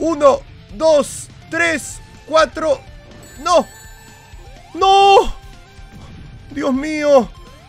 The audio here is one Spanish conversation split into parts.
1, 2, 3, 4. ¡No! ¡No! ¡Dios mío!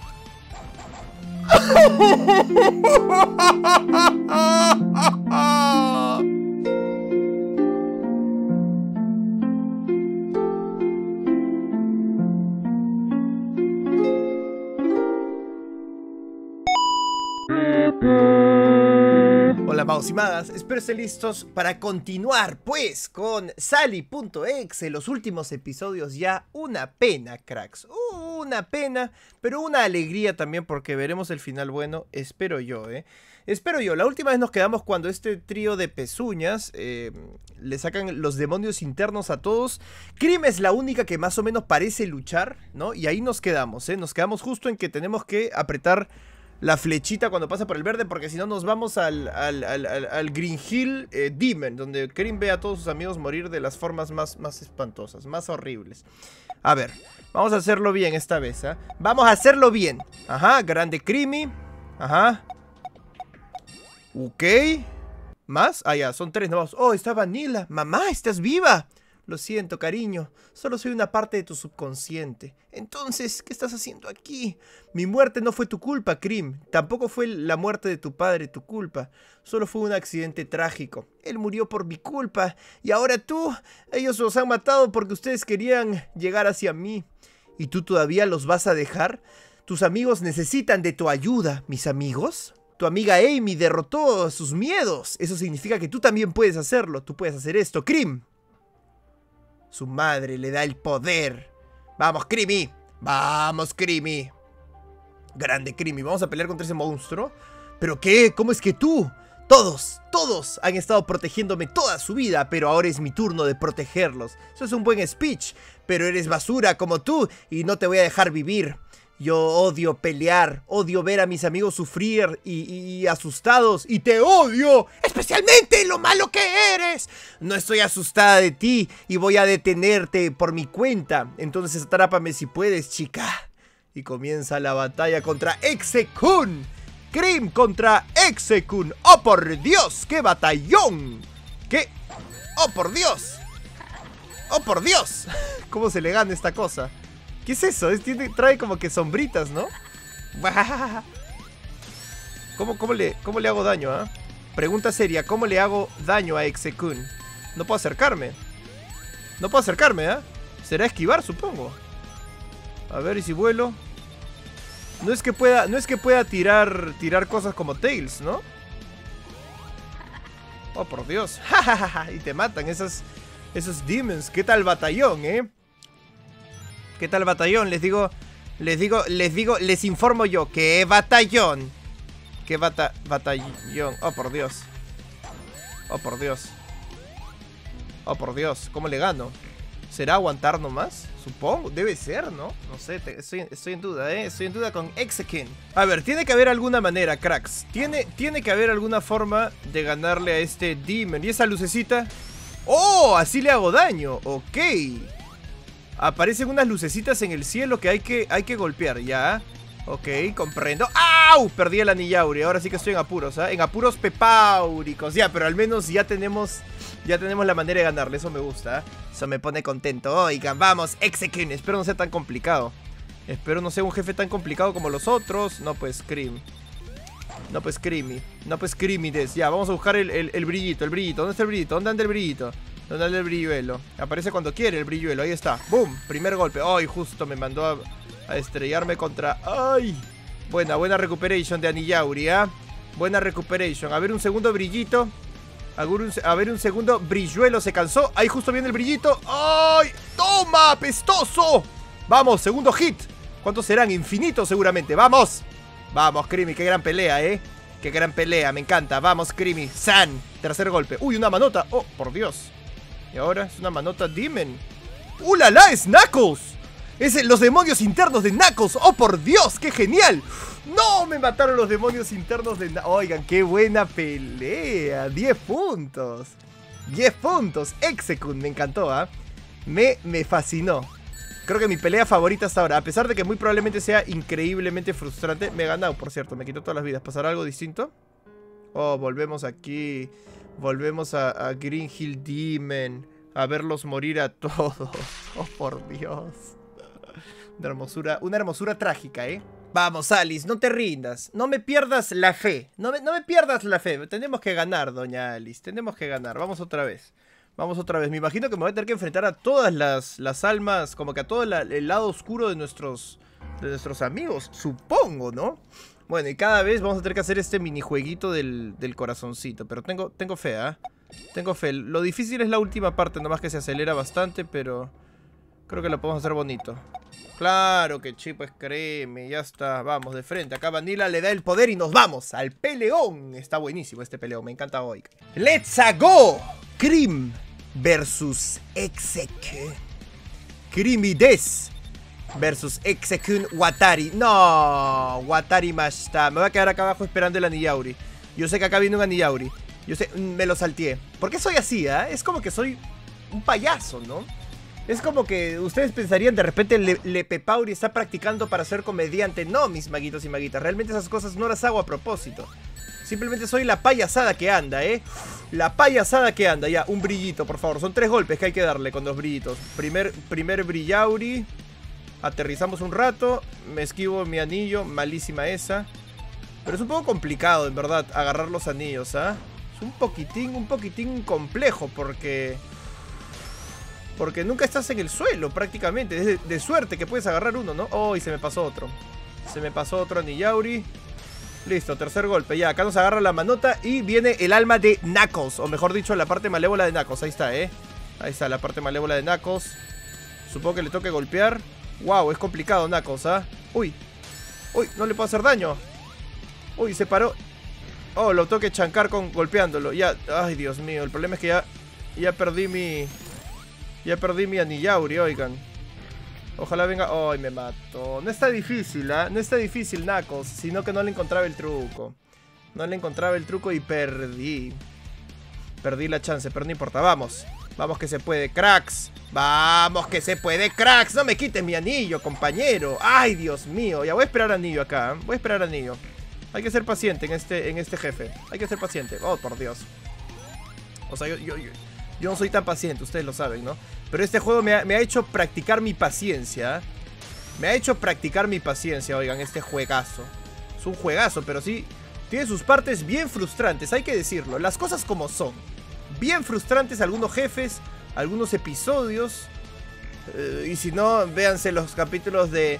Hola magos y magas, espero estén listos para continuar pues con Sally.exe, los últimos episodios ya. Una pena, cracks, una pena, pero una alegría también porque veremos el final bueno, espero yo, Espero yo. La última vez nos quedamos cuando este trío de pezuñas le sacan los demonios internos a todos. Cream es la única que más o menos parece luchar, ¿no? Y ahí nos quedamos, Nos quedamos justo en que tenemos que apretar la flechita cuando pasa por el verde, porque si no nos vamos al Green Hill Demon, donde Cream ve a todos sus amigos morir de las formas más espantosas, más horribles. A ver, vamos a hacerlo bien esta vez, Vamos a hacerlo bien. Ajá, grande Creamy. Ajá. Ok. ¿Más? Ah, ya, son 3 nuevos. Oh, está Vanilla. Mamá, ¿estás viva? Lo siento, cariño. Solo soy una parte de tu subconsciente. Entonces, ¿qué estás haciendo aquí? Mi muerte no fue tu culpa, Cream. Tampoco fue la muerte de tu padre tu culpa. Solo fue un accidente trágico. Él murió por mi culpa. Y ahora tú, ellos los han matado porque ustedes querían llegar hacia mí. ¿Y tú todavía los vas a dejar? Tus amigos necesitan de tu ayuda. ¿Mis amigos? Tu amiga Amy derrotó sus miedos. Eso significa que tú también puedes hacerlo. Tú puedes hacer esto, Cream. Su madre le da el poder. Vamos, Creamy. Vamos, Creamy. Grande Creamy. Vamos a pelear contra ese monstruo. ¿Pero qué? ¿Cómo es que tú? Todos han estado protegiéndome toda su vida, pero ahora es mi turno de protegerlos. Eso es un buen speech, pero eres basura como tú y no te voy a dejar vivir. Yo odio pelear, odio ver a mis amigos sufrir y asustados. ¡Y te odio! ¡Especialmente lo malo que eres! No estoy asustada de ti y voy a detenerte por mi cuenta. Entonces atrápame si puedes, chica. Y comienza la batalla contra Exe-kun. Cream contra Exe-kun. ¡Oh, por Dios! ¡Qué batallón! ¿Qué? ¡Oh, por Dios! ¡Oh, por Dios! ¿Cómo se le gana esta cosa? ¿Qué es eso? Trae como que sombritas, ¿no? ¿Cómo le hago daño, Pregunta seria, ¿cómo le hago daño a Exe-kun? No puedo acercarme. No puedo acercarme, Será esquivar, supongo. A ver, ¿y si vuelo? No es que pueda tirar cosas como Tails, ¿no? Oh, por Dios. Y te matan esos demons. ¿Qué tal batallón, ¿Qué tal batallón? Les informo yo. ¿Qué batallón? ¿Qué batallón? Oh, por Dios. Oh, por Dios. Oh, por Dios. ¿Cómo le gano? ¿Será aguantar nomás? Supongo. Debe ser, ¿no? No sé. Estoy en duda, Estoy en duda con Exe-kun. A ver, tiene que haber alguna manera, cracks. Tiene que haber alguna forma de ganarle a este demon. ¿Y esa lucecita? ¡Oh! Así le hago daño. Ok. Aparecen unas lucecitas en el cielo que hay que golpear, ¿ya? Ok, comprendo. ¡Au! Perdí el anillauri. Ahora sí que estoy en apuros, En apuros pepáuricos. Ya, pero al menos ya tenemos la manera de ganarle. Eso me gusta, Eso me pone contento. Oigan, vamos, Exe-kun. Espero no sea tan complicado. Espero no sea un jefe tan complicado como los otros. No, pues, Cream. No, pues, Creamy. No, pues, Creamy. Ya, vamos a buscar el brillito, ¿Dónde está el brillito? ¿Dónde anda el brillito? ¿Dónde anda el brilluelo? Aparece cuando quiere el brilluelo, ahí está. ¡Boom! Primer golpe. ¡Ay! Justo me mandó a estrellarme contra... ¡Ay! Buena recuperation de Anillauri, Buena recuperation. A ver un segundo brillito. A ver un segundo brilluelo. Se cansó. Ahí justo viene el brillito. ¡Ay! ¡Toma! ¡Pestoso! Vamos, segundo hit. ¿Cuántos serán? Infinitos seguramente. ¡Vamos! Vamos, Creamy. Qué gran pelea, Qué gran pelea. Me encanta. Vamos, Creamy. San. Tercer golpe. ¡Uy! Una manota. ¡Oh! Por Dios. Y ahora es una manota Demon. ¡Uh, la la! ¡Es Knuckles! ¡Es los demonios internos de Knuckles! ¡Oh, por Dios! ¡Qué genial! ¡No! Me mataron los demonios internos de Knuckles. Oigan, qué buena pelea. 10 puntos. 10 puntos. Exe-kun. Me encantó, Me fascinó. Creo que mi pelea favorita hasta ahora. A pesar de que muy probablemente sea increíblemente frustrante. Me he ganado, por cierto. Me quitó todas las vidas. ¿Pasará algo distinto? Oh, volvemos aquí. Volvemos a Green Hill Demon. A verlos morir a todos. Oh, por Dios. Una hermosura trágica, ¿eh? Vamos, Alice, no te rindas. No me pierdas la fe. No me pierdas la fe. Tenemos que ganar, doña Alice. Tenemos que ganar. Vamos otra vez. Vamos otra vez. Me imagino que me voy a tener que enfrentar a todas las almas. Como que a todo el lado oscuro de nuestros amigos. Supongo, ¿no? Bueno, y cada vez vamos a tener que hacer este minijueguito del corazoncito. Pero tengo fe, ¿ah? Tengo fe. Lo difícil es la última parte, nomás que se acelera bastante, pero creo que lo podemos hacer bonito. Claro que sí, pues créeme, ya está. Vamos, de frente. Acá Vanilla le da el poder y nos vamos al peleón. Está buenísimo este peleón, me encanta hoy. ¡Let's go! Cream versus Execute. Creamides versus Execute Watari. No, Watari Mashita. Me voy a quedar acá abajo esperando el Aniyauri. Yo sé que acá viene un Aniyauri. Yo sé, me lo salteé. ¿Por qué soy así, Es como que soy un payaso, ¿no? Es como que ustedes pensarían de repente Lepe Pauri está practicando para ser comediante. No, mis maguitos y maguitas. Realmente esas cosas no las hago a propósito. Simplemente soy la payasada que anda, La payasada que anda. Ya, un brillito, por favor. Son 3 golpes que hay que darle con 2 brillitos. Primer brillauri. Aterrizamos un rato. Me esquivo mi anillo. Malísima esa. Pero es un poco complicado, en verdad, agarrar los anillos, Es un poquitín complejo porque nunca estás en el suelo, prácticamente. Es de suerte que puedes agarrar uno, ¿no? Oh, y se me pasó otro. Se me pasó otro Aniyauri. Listo, tercer golpe. Ya, acá nos agarra la manota y viene el alma de Knuckles. O mejor dicho, la parte malévola de Knuckles. Ahí está, Ahí está la parte malévola de Knuckles. Supongo que le toque golpear. Wow, es complicado Knuckles, Uy, no le puedo hacer daño. Uy, se paró. Oh, lo tengo que chancar golpeándolo. Ya, ay, Dios mío. El problema es que ya perdí mi... Ya perdí mi Aniyauri, oigan. Ojalá venga... ¡Ay, me mato! No está difícil, No está difícil, Knuckles. Sino que no le encontraba el truco. No le encontraba el truco y perdí. Perdí la chance, pero no importa. Vamos. Vamos que se puede, cracks. Vamos que se puede, cracks. No me quites mi anillo, compañero. ¡Ay, Dios mío! Ya voy a esperar anillo acá. Voy a esperar anillo. Hay que ser paciente en este jefe. Hay que ser paciente. Oh, por Dios. O sea, yo no soy tan paciente, ustedes lo saben, ¿no? Pero este juego me ha hecho practicar mi paciencia. Me ha hecho practicar mi paciencia, oigan, este juegazo. Es un juegazo, pero sí tiene sus partes bien frustrantes, hay que decirlo. Las cosas como son. Bien frustrantes algunos jefes, algunos episodios. Y si no, véanse los capítulos de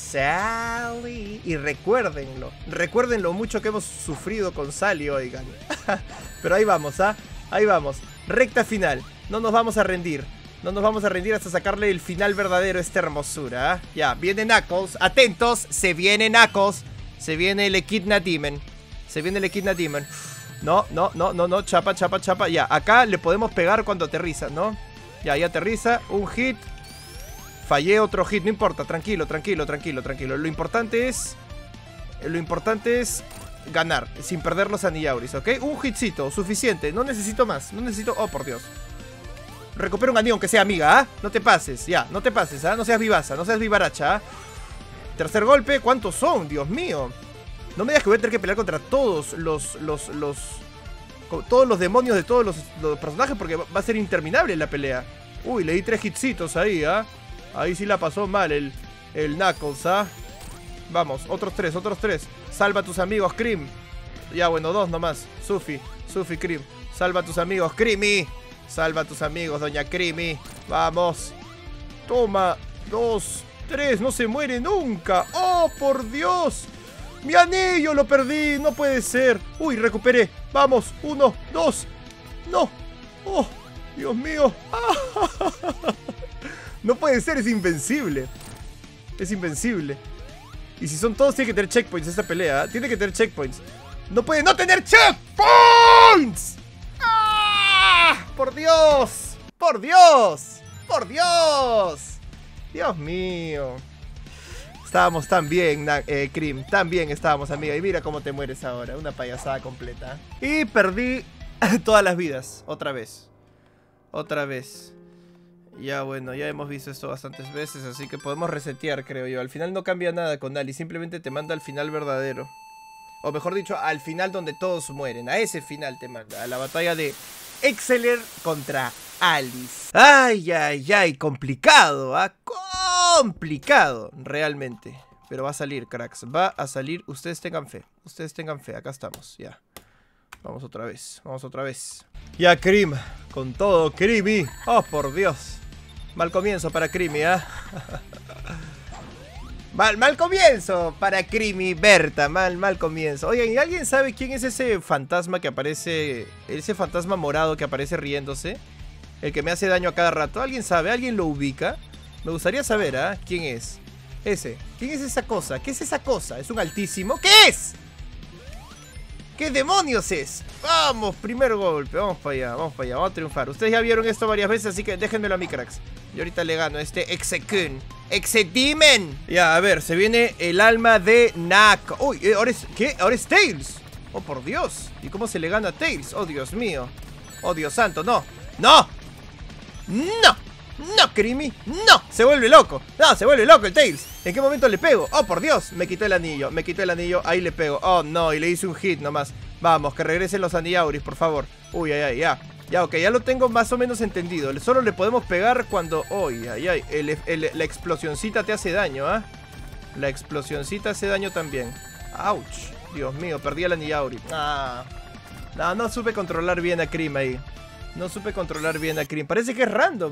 Sally. Y recuérdenlo. Recuerden lo mucho que hemos sufrido con Sally, oigan. Pero ahí vamos, Ahí vamos. Recta final. No nos vamos a rendir. No nos vamos a rendir hasta sacarle el final verdadero a esta hermosura. Ya, viene Knuckles. Atentos, se viene Knuckles. Se viene el Echidna Demon. Se viene el Echidna Demon. No. Chapa. Ya, acá le podemos pegar cuando aterriza, ¿no? Ya aterriza. Un hit. Fallé otro hit, no importa. Tranquilo. Lo importante es ganar, sin perder los Aniyauris, ¿ok? Un hitcito, suficiente. No necesito más. No necesito... Oh, por Dios. Recupera un anillo, aunque sea amiga, No te pases, ya. No te pases, No seas vivaza, no seas vivaracha, Tercer golpe. ¿Cuántos son? Dios mío. No me digas que voy a tener que pelear contra todos todos los demonios de todos los personajes, porque va a ser interminable la pelea. Uy, le di 3 hitsitos ahí, Ahí sí la pasó mal el Knuckles, Vamos, otros 3. Salva a tus amigos, Cream. Ya, bueno, 2 nomás. Sufi, Cream. Salva a tus amigos, Creamy. Salva a tus amigos, doña Creamy. Vamos. Toma. 2, 3. No se muere nunca. ¡Oh, por Dios! ¡Mi anillo lo perdí! No puede ser. Uy, recuperé. Vamos. 1, 2. No. ¡Oh, Dios mío! No puede ser, es invencible. Es invencible. Y si son todos, tiene que tener checkpoints esta pelea. Tiene que tener checkpoints. No puede no tener checkpoints. ¡Ah! ¡Por Dios! ¡Por Dios! ¡Por Dios! Dios mío. Estábamos tan bien, Cream. Tan bien estábamos, amiga. Y mira cómo te mueres ahora. Una payasada completa. Y perdí todas las vidas. Otra vez. Ya bueno, ya hemos visto esto bastantes veces, así que podemos resetear, creo yo. Al final no cambia nada con Ali, simplemente te manda al final verdadero. O mejor dicho, al final donde todos mueren. A ese final te manda. A la batalla de Exceler contra Alice. Ay, ay, ay. Complicado, ¿ah? Complicado, realmente. Pero va a salir, cracks. Va a salir. Ustedes tengan fe. Ustedes tengan fe. Acá estamos, ya. Vamos otra vez. Vamos otra vez. Ya, Cream. Con todo, Creamy. Oh, por Dios. Mal comienzo para Creamy, ¿ah? Mal comienzo para Creamy Berta. Mal comienzo. Oigan, ¿y alguien sabe quién es ese fantasma que aparece? Ese fantasma morado que aparece riéndose. El que me hace daño a cada rato. ¿Alguien sabe? ¿Alguien lo ubica? Me gustaría saber, ¿ah? ¿Quién es? Ese. ¿Quién es esa cosa? ¿Qué es esa cosa? ¿Es un altísimo? ¿Qué es? ¿Qué demonios es? Vamos, primer golpe. Vamos para allá, vamos para allá. Vamos a triunfar. Ustedes ya vieron esto varias veces, así que déjenmelo a mí, cracks. Y ahorita le gano a este Execun. ¡Exedimen! Ya, a ver, se viene el alma de Nak. Uy, ¿ahora es qué? Ahora es Tails. Oh, por Dios. ¿Y cómo se le gana a Tails? Oh, Dios mío. Oh, Dios santo, no. ¡No! ¡No! ¡No, Creamy! ¡No! Se vuelve loco. No, se vuelve loco el Tails. ¿En qué momento le pego? Oh, por Dios. Me quitó el anillo. Me quitó el anillo. Ahí le pego. Oh, no. Y le hice un hit nomás. Vamos, que regresen los Aniauris, por favor. Uy, ay, ay, ya. Ya, ok. Ya lo tengo más o menos entendido. Solo le podemos pegar cuando... Uy, ay, ay. La explosioncita te hace daño, ¿ah? La explosioncita hace daño también. ¡Auch! Dios mío, perdí el Aniauri. Ah. No supe controlar bien a Cream ahí. No supe controlar bien a Cream. Parece que es random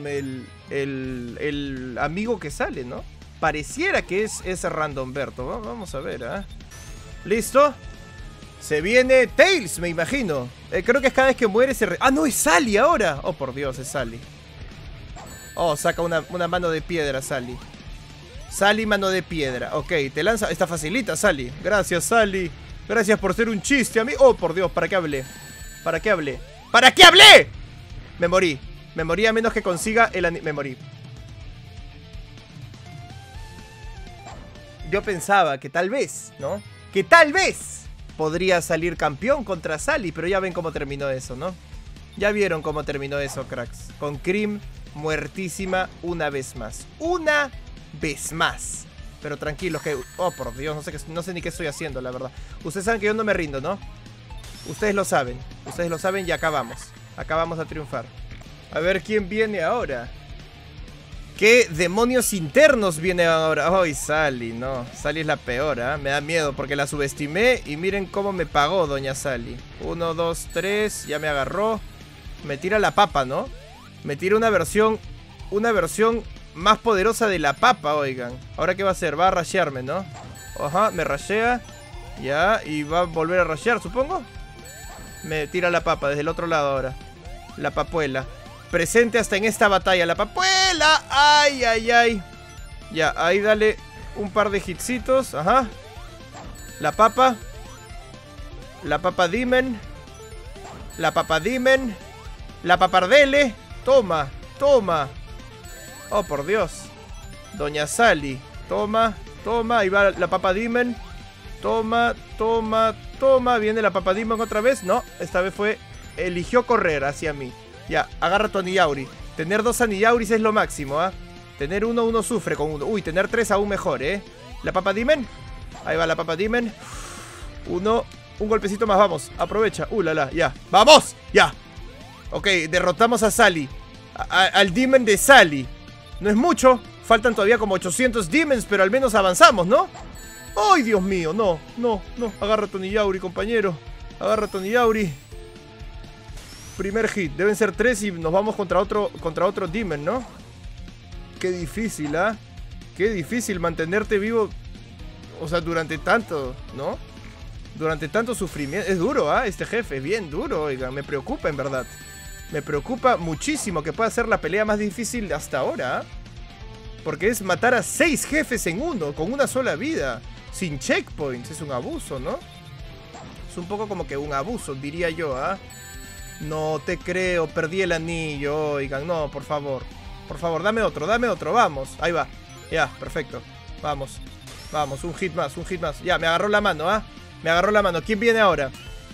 el amigo que sale, ¿no? Pareciera que es random, Berto. Vamos a ver, ¿eh? ¿Listo? Se viene Tails, me imagino. Creo que es cada vez que muere se... ¡Ah, no! Es Sally ahora. Oh, por Dios, es Sally. Oh, saca una mano de piedra, Sally. Sally, mano de piedra. Ok, te lanza... Está facilita, Sally. Gracias, Sally. Gracias por ser un chiste a mí. Oh, por Dios, ¿para qué hablé? ¿Para qué hablé? ¿Para qué hablé? Me morí. Me morí a menos que consiga el anillo. Me morí. Yo pensaba que tal vez, ¿no? Que tal vez podría salir campeón contra Sally. Pero ya ven cómo terminó eso, ¿no? Ya vieron cómo terminó eso, cracks. Con Cream muertísima una vez más. Una vez más. Pero tranquilos que... Oh, por Dios, no sé ni qué estoy haciendo, la verdad. Ustedes saben que yo no me rindo, ¿no? Ustedes lo saben. Ustedes lo saben y acá vamos. Acá vamos a triunfar. A ver quién viene ahora. ¿Qué demonios internos viene ahora? Ay, Sally, no. Sally es la peor, ¿eh? Me da miedo porque la subestimé. Y miren cómo me pagó doña Sally. 1, 2, 3. Ya me agarró. Me tira la papa, ¿no? Me tira una versión más poderosa de la papa, oigan. ¿Ahora qué va a hacer? Va a rashearme, ¿no? Ajá, me rashea. Ya, y va a volver a rashear, supongo. Me tira la papa desde el otro lado ahora. La papuela. Presente hasta en esta batalla. La papuela. Ay, ay, ay. Ya, ahí dale un par de hitsitos. Ajá. La papa. La papa Demon. La papa Demon. La papardele. Toma, toma. Oh, por Dios. Doña Sally. Toma, toma. Ahí va la papa Demon. Toma, toma, toma. Viene la papa Demon otra vez. No, esta vez fue... Eligió correr hacia mí. Ya, agarra tu Aniauri. Tener 2 Aniauris es lo máximo, ¿ah? Tener uno sufre con uno. Uy, tener 3 aún mejor, ¿eh? La papa Demon. Ahí va la papa Demon. Un golpecito más, vamos. Aprovecha. La, ya. ¡Vamos! Ya. Ok, derrotamos a Sally. Al Demon de Sally. No es mucho. Faltan todavía como 800 Demons, pero al menos avanzamos, ¿no? ¡Ay, Dios mío! No. Agarra tu Aniauri, compañero. Agarra tu Aniauri. Primer hit. Deben ser 3 y nos vamos contra otro Demon, ¿no? Qué difícil, ¿ah? Qué difícil mantenerte vivo. O sea, durante tanto, ¿no? Durante tanto sufrimiento. Es duro, ¿ah? Este jefe es bien duro, oigan. Me preocupa, en verdad. Me preocupa muchísimo que pueda ser la pelea más difícil hasta ahora, ¿ah? Porque es matar a 6 jefes en uno, con una sola vida. Sin checkpoints. Es un abuso, ¿no? Es un poco como que un abuso, diría yo, ¿ah? No te creo, perdí el anillo, oigan, no, por favor. Por favor, dame otro, vamos. Ahí va, ya, perfecto. Vamos, un hit más. Ya, me agarró la mano, ¿ah? Me agarró la mano, ¿quién viene ahora?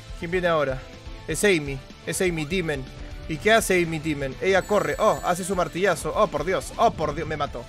Es Amy Demon. ¿Y qué hace Amy Demon? Ella corre, oh, hace su martillazo. Oh, por Dios, me mató.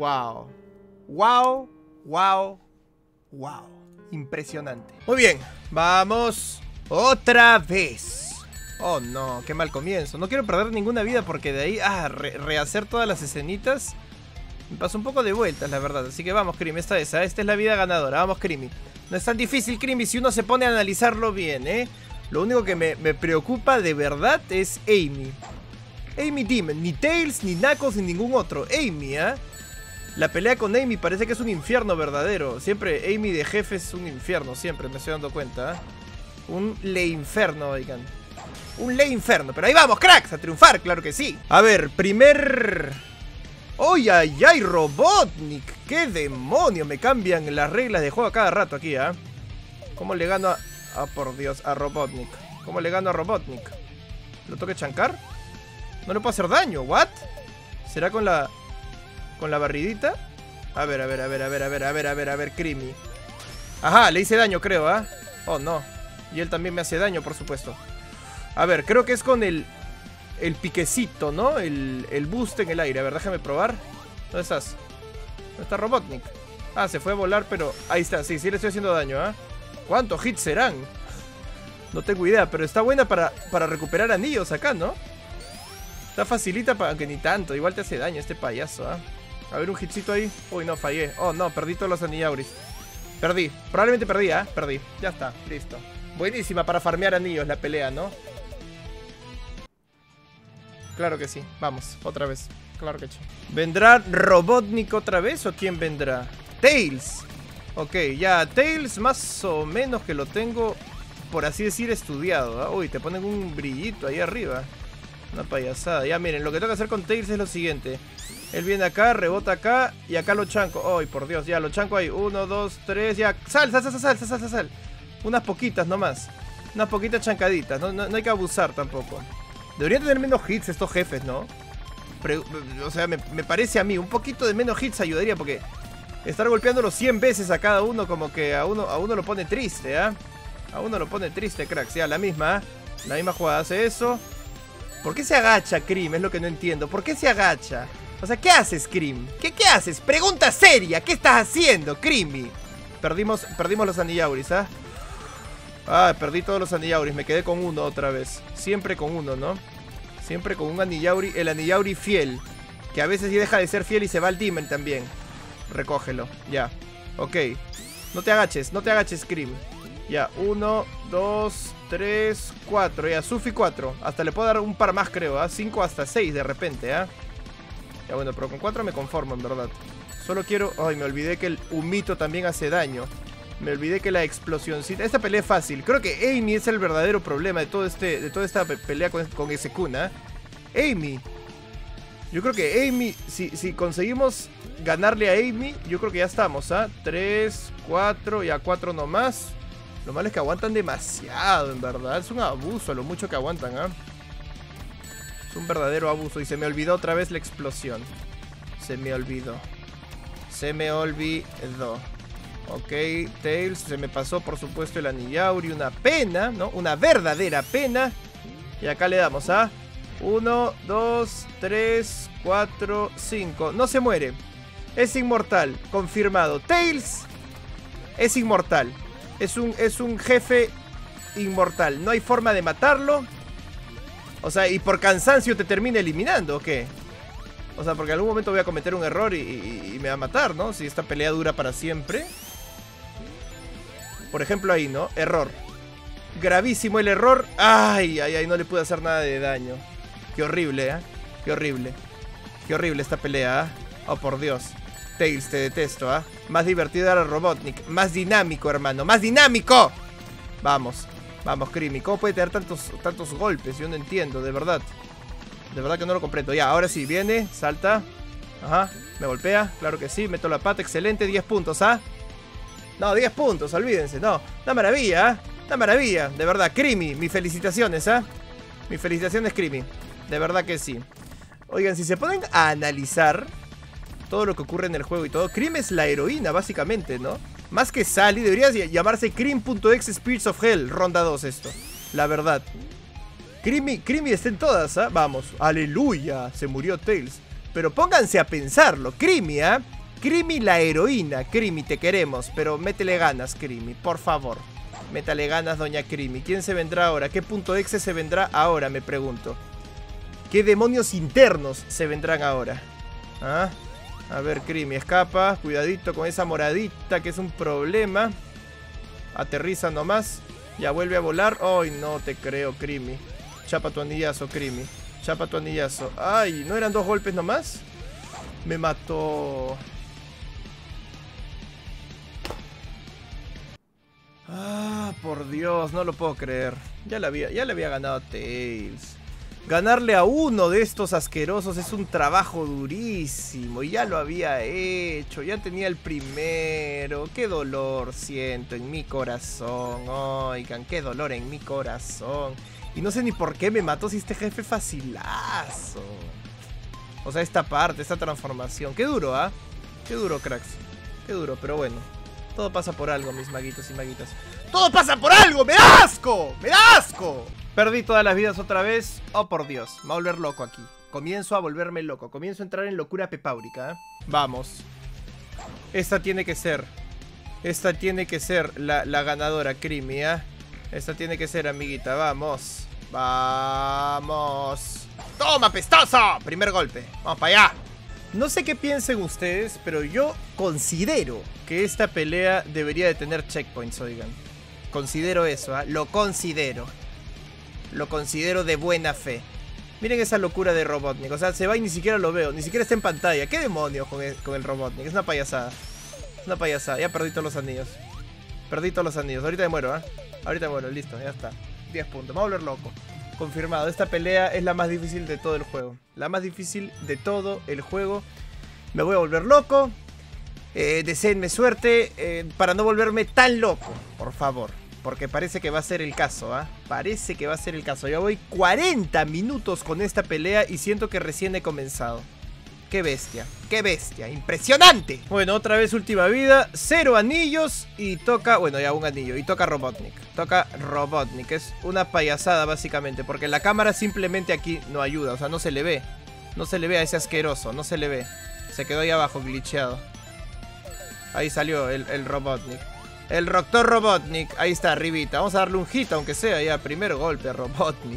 Wow. Wow. Wow. Wow. Impresionante. Muy bien. Vamos. Otra vez. Oh no, qué mal comienzo. No quiero perder ninguna vida porque de ahí rehacer todas las escenitas me pasó un poco de vueltas, la verdad. Así que vamos, Creamy, esta es la vida ganadora. Vamos, Creamy. No es tan difícil, Creamy, si uno se pone a analizarlo bien, ¿eh? Lo único que me preocupa de verdad es Amy. Amy Demon, ni Tails, ni Knuckles, ni ningún otro. Amy, ¿eh? La pelea con Amy parece que es un infierno verdadero. Siempre Amy de jefe es un infierno, siempre me estoy dando cuenta, ¿eh? Un le inferno, oigan. Un le inferno, pero ahí vamos, cracks, a triunfar, claro que sí. A ver, primer... ¡Ay, ay, ay, Robotnik! ¡Qué demonio! Me cambian las reglas de juego a cada rato aquí, ¿eh? ¿Cómo le gano a... Ah, por Dios, a Robotnik? ¿Cómo le gano a Robotnik? ¿Lo tengo que chancar? No le puedo hacer daño, ¿what? ¿Será con la... con la barridita? A ver, Creamy. Ajá, le hice daño, creo, ¿ah? Oh, no. Y él también me hace daño, por supuesto. A ver, creo que es con el piquecito, ¿no? El boost en el aire. A ver, déjame probar. ¿Dónde estás? ¿Dónde está Robotnik? Ah, se fue a volar, pero... Ahí está, sí, le estoy haciendo daño, ¿ah? ¿Cuántos hits serán? No tengo idea, pero está buena para recuperar anillos acá, ¿no? Está facilita, aunque ni tanto. Igual te hace daño este payaso, ¿ah? A ver, un hitcito ahí. Uy, no, fallé. Oh, no, perdí todos los anillauris. Perdí. Probablemente perdí, ¿ah? Perdí. Ya está, listo. Buenísima para farmear anillos la pelea, ¿no? Claro que sí. Vamos, otra vez. Claro que sí. ¿Vendrá Robotnik otra vez o quién vendrá? Tails. Ok, ya, Tails más o menos que lo tengo, por así decir, estudiado, ¿eh? Uy, te ponen un brillito ahí arriba. Una payasada. Ya, miren, lo que tengo que hacer con Tails es lo siguiente. Él viene acá, rebota acá y acá lo chanco. Ay, por Dios, ya, lo chanco ahí. 1, 2, 3, ya. Sal. Unas poquitas nomás. Unas poquitas chancaditas. No hay que abusar tampoco. Deberían tener menos hits estos jefes, ¿no? O sea, me parece a mí. Un poquito de menos hits ayudaría porque estar golpeándolo 100 veces a cada uno como que a uno lo pone triste, ¿ah? A uno lo pone triste, cracks. Ya, la misma, ¿eh? La misma jugada hace eso. ¿Por qué se agacha, Cream? Es lo que no entiendo. ¿Por qué se agacha? O sea, ¿qué haces, Cream? ¿Qué haces? Pregunta seria. ¿Qué estás haciendo, Creamy? Perdimos los anillauris, ¿ah? Ah, perdí todos los anillauris. Me quedé con uno otra vez. Siempre con uno, ¿no? Siempre con un anillauri. El anillauri fiel. Que a veces sí deja de ser fiel y se va al Demon también. Recógelo. Ya. Ok. No te agaches, Cream. Ya. 1, 2, 3, 4. Ya, Sufi 4. Hasta le puedo dar un par más, creo, ¿ah? 5 hasta 6 de repente, ¿ah? Ya, bueno, pero con 4 me conformo, en verdad. Solo quiero... Ay, me olvidé que el humito también hace daño. Me olvidé que la explosioncita... Esta pelea es fácil. Creo que Amy es el verdadero problema de toda esta pelea con Sukuna. Amy. Yo creo que Amy... Si conseguimos ganarle a Amy, yo creo que ya estamos, ¿ah? 3, 4, ya 4 nomás. Lo malo es que aguantan demasiado, en verdad. Es un abuso lo mucho que aguantan, ¿ah? Es un verdadero abuso. Y se me olvidó otra vez la explosión. Se me olvidó. Ok, Tails, se me pasó por supuesto el anillauri. Una pena, ¿no? Una verdadera pena. Y acá le damos, ¿ah? 1, 2, 3, 4, 5. No se muere. Es inmortal, confirmado. Tails es inmortal. Es un jefe inmortal. No hay forma de matarlo. O sea, y por cansancio te termina eliminando, ¿o qué? O sea, porque en algún momento voy a cometer un error y me va a matar, ¿no? Si esta pelea dura para siempre. Por ejemplo ahí, ¿no? Error. Gravísimo el error. Ay, no le pude hacer nada de daño. Qué horrible, ¿eh? Qué horrible. Qué horrible esta pelea, ¿eh? Oh, por Dios. Tails, te detesto, ¿ah? Más divertido era Robotnik. Más dinámico, hermano. ¡Más dinámico! Vamos. Vamos, Creamy. ¿Cómo puede tener tantos golpes? Yo no entiendo, de verdad. De verdad que no lo comprendo. Ya, ahora sí, viene, salta. Ajá, me golpea, claro que sí. Meto la pata, excelente, 10 puntos, ¿ah? No, 10 puntos, olvídense, no. Una maravilla, ¿ah? Una maravilla, de verdad. Creamy, mis felicitaciones, ¿ah? Mis felicitaciones, Creamy. De verdad que sí. Oigan, si se ponen a analizar todo lo que ocurre en el juego y todo, Cream es la heroína, básicamente, ¿no? Más que Sally, debería llamarse Cream.exe Spirits of Hell, ronda 2 esto. La verdad. Creamy está en todas, ¿ah? Vamos, aleluya, se murió Tails. Pero pónganse a pensarlo. Creamy, ¿ah? Creamy la heroína. Creamy, te queremos, pero métele ganas, Creamy, por favor. Métale ganas, doña Creamy. ¿Quién se vendrá ahora? ¿Qué punto exe se vendrá ahora, me pregunto? ¿Qué demonios internos se vendrán ahora? ¿Ah? A ver, Creamy, escapa. Cuidadito con esa moradita, que es un problema. Aterriza nomás. Ya vuelve a volar. Ay, no te creo, Creamy. Chapa tu anillazo, Creamy. Chapa tu anillazo. Ay, ¿no eran 2 golpes nomás? Me mató. Ah, por Dios, no lo puedo creer. Ya le había ganado a Tails. Ganarle a uno de estos asquerosos es un trabajo durísimo. Y ya lo había hecho. Ya tenía el primero. Qué dolor siento en mi corazón. Oigan, qué dolor en mi corazón. Y no sé ni por qué me mató si este jefe facilazo. O sea, esta parte, esta transformación. Qué duro, ¿ah? Qué duro, cracks. Qué duro, pero bueno. Todo pasa por algo, mis maguitos y maguitas. ¡Todo pasa por algo! ¡Me da asco! ¡Me da asco! Perdí todas las vidas otra vez. Oh, por Dios. Me voy a volver loco aquí. Comienzo a volverme loco. Comienzo a entrar en locura pepáurica, ¿eh? Vamos. Esta tiene que ser. Esta tiene que ser la ganadora, Creamy, ¿eh? Esta tiene que ser, amiguita. Vamos. Vamos. ¡Toma, pestoso! Primer golpe. Vamos para allá. No sé qué piensen ustedes, pero yo considero que esta pelea debería de tener checkpoints, oigan. Considero eso, ¿eh? Lo considero. Lo considero de buena fe. Miren esa locura de Robotnik. O sea, se va y ni siquiera lo veo. Ni siquiera está en pantalla. ¿Qué demonios con el Robotnik? Es una payasada. Es una payasada. Ya perdí todos los anillos. Perdí todos los anillos. Ahorita me muero, ¿eh? Ahorita me muero. Listo, ya está. 10 puntos. Me voy a volver loco. Confirmado. Esta pelea es la más difícil de todo el juego. La más difícil de todo el juego. Me voy a volver loco. Deseenme suerte. Para no volverme tan loco. Por favor. Porque parece que va a ser el caso, ¿ah? Parece que va a ser el caso. Ya voy 40 minutos con esta pelea y siento que recién he comenzado. ¡Qué bestia! ¡Qué bestia! ¡Impresionante! Bueno, otra vez última vida. 0 anillos y toca... Bueno, ya un anillo. Y toca Robotnik. Toca Robotnik. Es una payasada, básicamente. Porque la cámara simplemente aquí no ayuda. O sea, no se le ve. No se le ve a ese asqueroso. No se le ve. Se quedó ahí abajo, glitcheado. Ahí salió el Robotnik. El Doctor Robotnik, ahí está, arribita. Vamos a darle un hit, aunque sea ya. Primer golpe a Robotnik.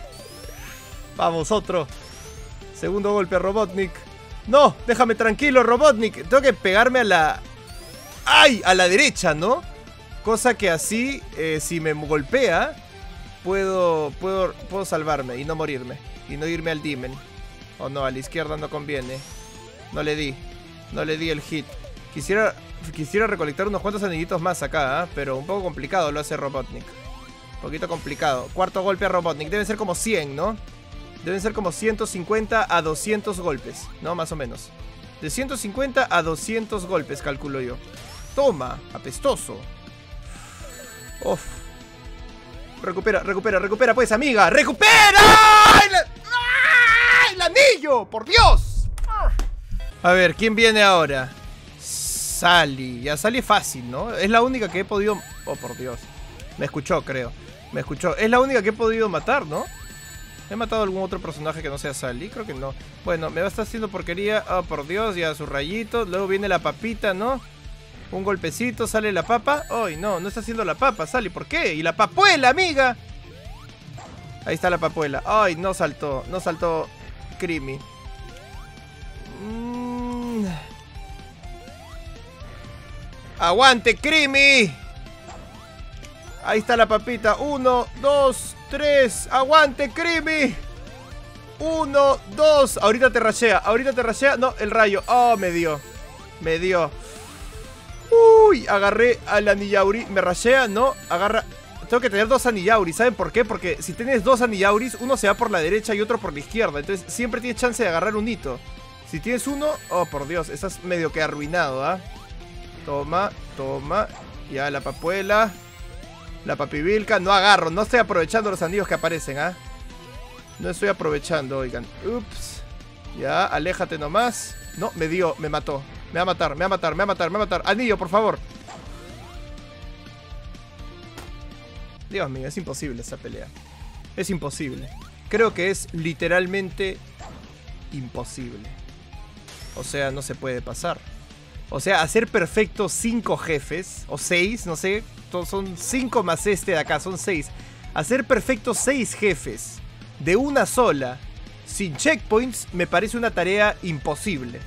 Vamos, otro. Segundo golpe a Robotnik. No, déjame tranquilo, Robotnik. Tengo que pegarme a la... ¡Ay! A la derecha, ¿no? Cosa que así, si me golpea, puedo salvarme y no morirme. Y no irme al Demon. Oh no, a la izquierda no conviene. No le di el hit. Quisiera recolectar unos cuantos anillitos más acá, ¿eh? Pero un poco complicado lo hace Robotnik. Un poquito complicado. Cuarto golpe a Robotnik. Deben ser como 100, ¿no? Deben ser como 150 a 200 golpes, ¿no? Más o menos. De 150 a 200 golpes, calculo yo. Toma, apestoso. Uf. Recupera, pues, amiga. ¡Recupera! ¡Ay, el anillo! ¡Por Dios! A ver, ¿quién viene ahora? Sally. Ya Sally es fácil, ¿no? Es la única que he podido... Oh, por Dios. Me escuchó, creo. Me escuchó. Es la única que he podido matar, ¿no? ¿He matado a algún otro personaje que no sea Sally? Creo que no. Bueno, me va a estar haciendo porquería. Oh, por Dios, ya sus rayitos. Luego viene la papita, ¿no? Un golpecito, sale la papa. Ay, no, no está haciendo la papa, Sally. ¿Por qué? Y la papuela, amiga. Ahí está la papuela. Ay, no saltó. No saltó Creamy. ¡Aguante, Creamy! Ahí está la papita. 1, 2, 3. ¡Aguante, Creamy! 1, 2. Ahorita te rashea. No, el rayo. Oh, me dio. Uy, agarré al Anillauri. ¿Me rashea? No, agarra. Tengo que tener 2 Anillauris. ¿Saben por qué? Porque si tienes 2 Anillauris, uno se va por la derecha y otro por la izquierda. Entonces siempre tienes chance de agarrar un hito. Si tienes uno... Oh, por Dios. Estás medio que arruinado, ¿ah? Toma. Ya, la papuela. La papivilca. No agarro. No estoy aprovechando los anillos que aparecen, ¿ah? No estoy aprovechando, oigan. Ups. Ya, aléjate nomás. No, me mató. Me va a matar. Anillo, por favor. Dios mío, es imposible esa pelea. Es imposible. Creo que es literalmente imposible. O sea, no se puede pasar. O sea, hacer perfecto 5 jefes, o 6, no sé, son 5 más este de acá, son 6. Hacer perfecto 6 jefes de una sola, sin checkpoints, me parece una tarea imposible.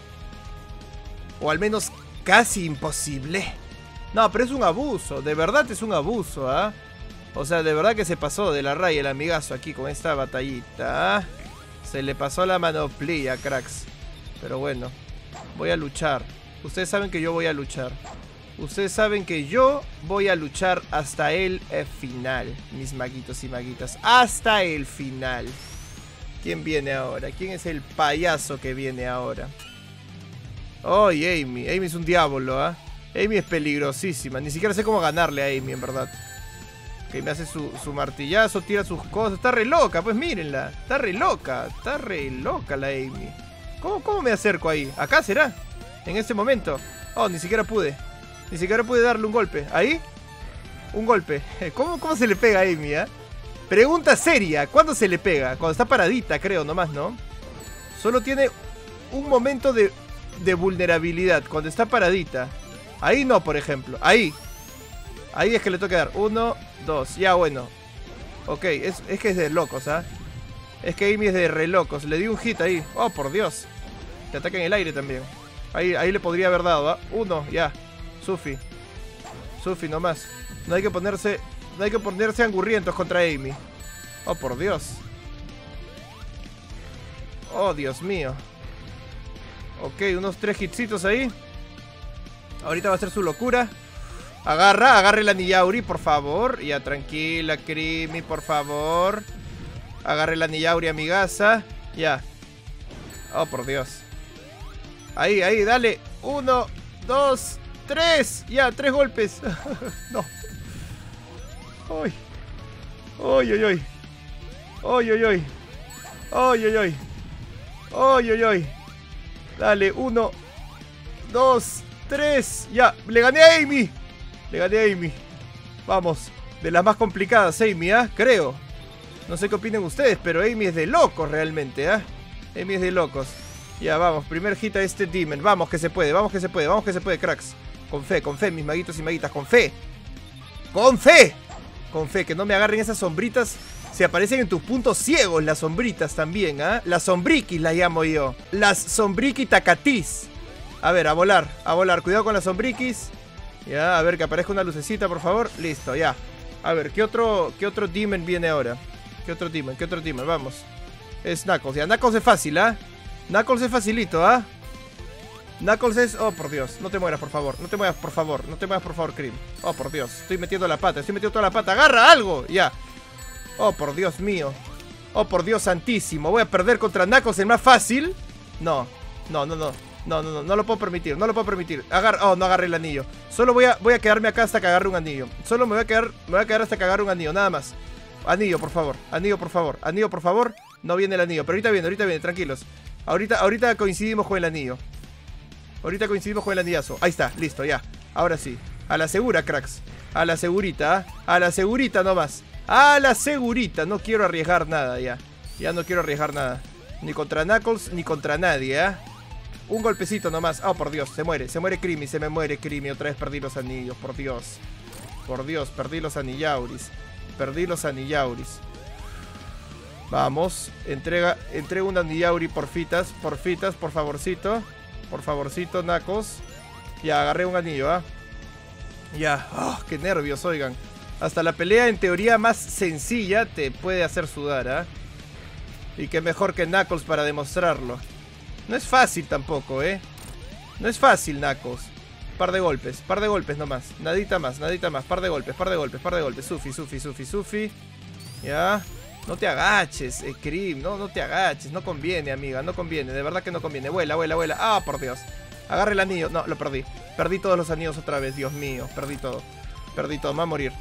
O al menos casi imposible. No, pero es un abuso, de verdad es un abuso, ¿ah? O sea, de verdad que se pasó de la raya el amigazo aquí con esta batallita, ¿ah? Se le pasó la manoplia, cracks. Pero bueno, voy a luchar. Ustedes saben que yo voy a luchar. Ustedes saben que yo voy a luchar hasta el final, mis maguitos y maguitas. Hasta el final. ¿Quién viene ahora? ¿Quién es el payaso que viene ahora? ¡Ay, Amy! Amy es un diablo, ¿ah? Amy es peligrosísima. Ni siquiera sé cómo ganarle a Amy, en verdad. Que me hace su martillazo, tira sus cosas. Está re loca, pues mírenla. Está re loca. Está re loca la Amy. ¿Cómo me acerco ahí? ¿Acá será? En este momento. Oh, ni siquiera pude. Ni siquiera pude darle un golpe. ¿Ahí? Un golpe. ¿Cómo se le pega a Amy, eh? Pregunta seria. ¿Cuándo se le pega? Cuando está paradita, creo, nomás, ¿no? Solo tiene un momento de vulnerabilidad. Cuando está paradita. Ahí no, por ejemplo. Ahí. Ahí es que le toca dar. 1, 2. Ya, bueno. Ok, es que es de locos, ¿ah? Es que Amy es de re locos. Le di un hit ahí. Oh, por Dios. Te ataca en el aire también. Ahí le podría haber dado, ¿ah? 1, ya. Sufi. Sufi nomás. No hay que ponerse angurrientos contra Amy. Oh, por Dios. Oh, Dios mío. Ok, unos 3 hitsitos ahí. Ahorita va a ser su locura. Agarre la Niyauri, por favor. Ya, tranquila, Creamy, por favor. Agarre la Niyauri, amigaza. Ya. Oh, por Dios. Ahí, dale. 1, 2, 3. Ya, 3 golpes. No. Ay. Ay, ay, ay. Ay, ay, ay. Ay, ay, ay. Ay, ay, ay. Dale, 1, 2, 3. Ya, le gané a Amy. Le gané a Amy. Vamos. De las más complicadas, Amy, ¿ah? Creo. No sé qué opinen ustedes, pero Amy es de locos realmente, ¿ah? Amy es de locos. Ya, vamos. Primer hit a este Demon. Vamos que se puede, vamos que se puede, vamos que se puede, cracks. Con fe, mis maguitos y maguitas. Con fe. ¡Con fe! Con fe, que no me agarren esas sombritas. Se aparecen en tus puntos ciegos las sombritas también, ¿ah? Las sombriquis las llamo yo. Las sombriqui tacatis. A ver, a volar, a volar. Cuidado con las sombriquis. Ya, a ver, que aparezca una lucecita, por favor. Listo, ya. A ver, ¿qué otro demon viene ahora? ¿Qué otro demon? Vamos. Es Knuckles, ya. Knuckles es fácil, ¿ah? Knuckles es facilito, ¿ah? Knuckles es... Oh, por Dios. No te mueras, por favor. No te mueras, por favor. No te mueras, por favor, Cream. Oh, por Dios. Estoy metiendo la pata. Estoy metiendo toda la pata. ¡Agarra algo! Ya. Oh, por Dios mío. Oh, por Dios santísimo. ¿Voy a perder contra Knuckles el más fácil? No. No lo puedo permitir. No lo puedo permitir. Oh, no agarré el anillo. Solo voy a quedarme acá hasta que agarre un anillo. Solo me voy a quedar hasta que agarre un anillo. Nada más. Anillo, por favor. Anillo, por favor. Anillo, por favor. No viene el anillo. Pero ahorita viene. Tranquilos. Ahorita coincidimos con el anillo. Ahorita coincidimos con el anillazo. Ahí está. Listo, ya. Ahora sí. A la segura, cracks. A la segurita, ¿eh? A la segurita nomás. A la segurita. No quiero arriesgar nada ya. Ya no quiero arriesgar nada. Ni contra Knuckles, ni contra nadie, ¿eh? Un golpecito nomás. Oh, por Dios. Se muere Creamy. Se me muere Creamy. Otra vez perdí los anillos. Por Dios. Por Dios. Perdí los anillauris. Vamos. Entrega un anillauri porfitas. Por favorcito. Por favorcito, Knuckles. Ya, agarré un anillo, ¿ah? Ya. Oh, qué nervios, oigan. Hasta la pelea en teoría más sencilla te puede hacer sudar, ¿ah? Y qué mejor que Knuckles para demostrarlo. No es fácil tampoco, ¿eh? No es fácil, Knuckles. Par de golpes nomás. Nadita más. Par de golpes. Sufi. Ya. No te agaches, Cream. No te agaches. No conviene, amiga. No conviene. De verdad que no conviene. Vuela. Ah, por Dios. Agarre el anillo. No, lo perdí. Perdí todos los anillos otra vez. Dios mío. Perdí todo. Va a morir.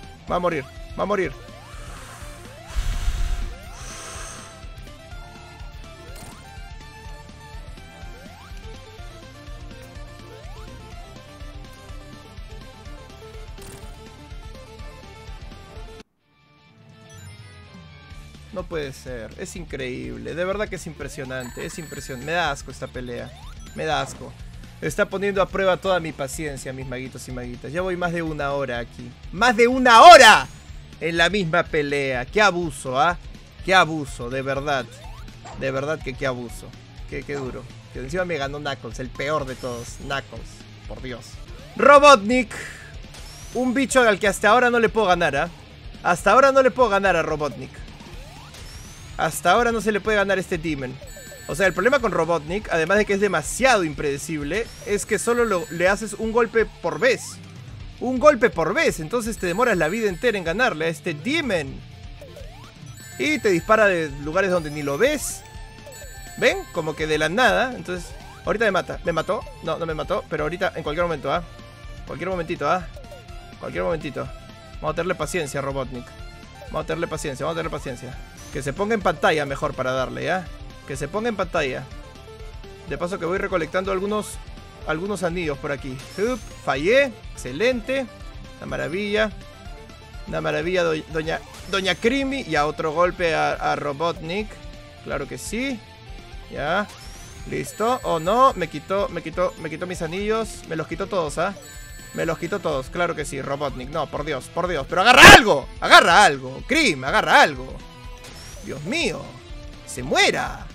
No puede ser, es increíble, de verdad que es impresionante, Me da asco esta pelea. Me da asco. Está poniendo a prueba toda mi paciencia, mis maguitos y maguitas. Ya voy más de 1 hora aquí. ¡Más de 1 hora! En la misma pelea. ¡Qué abuso, ah! ¡Qué abuso, de verdad! De verdad que qué abuso. Qué duro. Que encima me ganó Knuckles, el peor de todos. Knuckles, por Dios. Robotnik. Un bicho al que hasta ahora no le puedo ganar, ¿ah? Hasta ahora no le puedo ganar a Robotnik. Hasta ahora no se le puede ganar este Demon. O sea, el problema con Robotnik, además de que es demasiado impredecible, es que solo le haces un golpe por vez. Un golpe por vez. Entonces te demoras la vida entera en ganarle a este Demon. Y te dispara de lugares donde ni lo ves. ¿Ven? Como que de la nada. Entonces, ahorita me mata. ¿Me mató? No, no me mató. Pero ahorita, en cualquier momento, ¿ah? Cualquier momentito, ¿ah? Cualquier momentito. Vamos a tenerle paciencia a Robotnik. Vamos a tenerle paciencia, vamos a tenerle paciencia. Que se ponga en pantalla mejor para darle, ¿ya? Que se ponga en pantalla. De paso que voy recolectando algunos anillos por aquí. Fallé. Excelente. Una maravilla. Una maravilla, Doña Creamy. Y a otro golpe a Robotnik. Claro que sí. Ya. Listo. Oh no, me quitó mis anillos. Me los quitó todos, ¿ah? Me los quitó todos, claro que sí, Robotnik. No, por Dios, pero agarra algo. Agarra algo, Cream, agarra algo. Dios mío, se muera.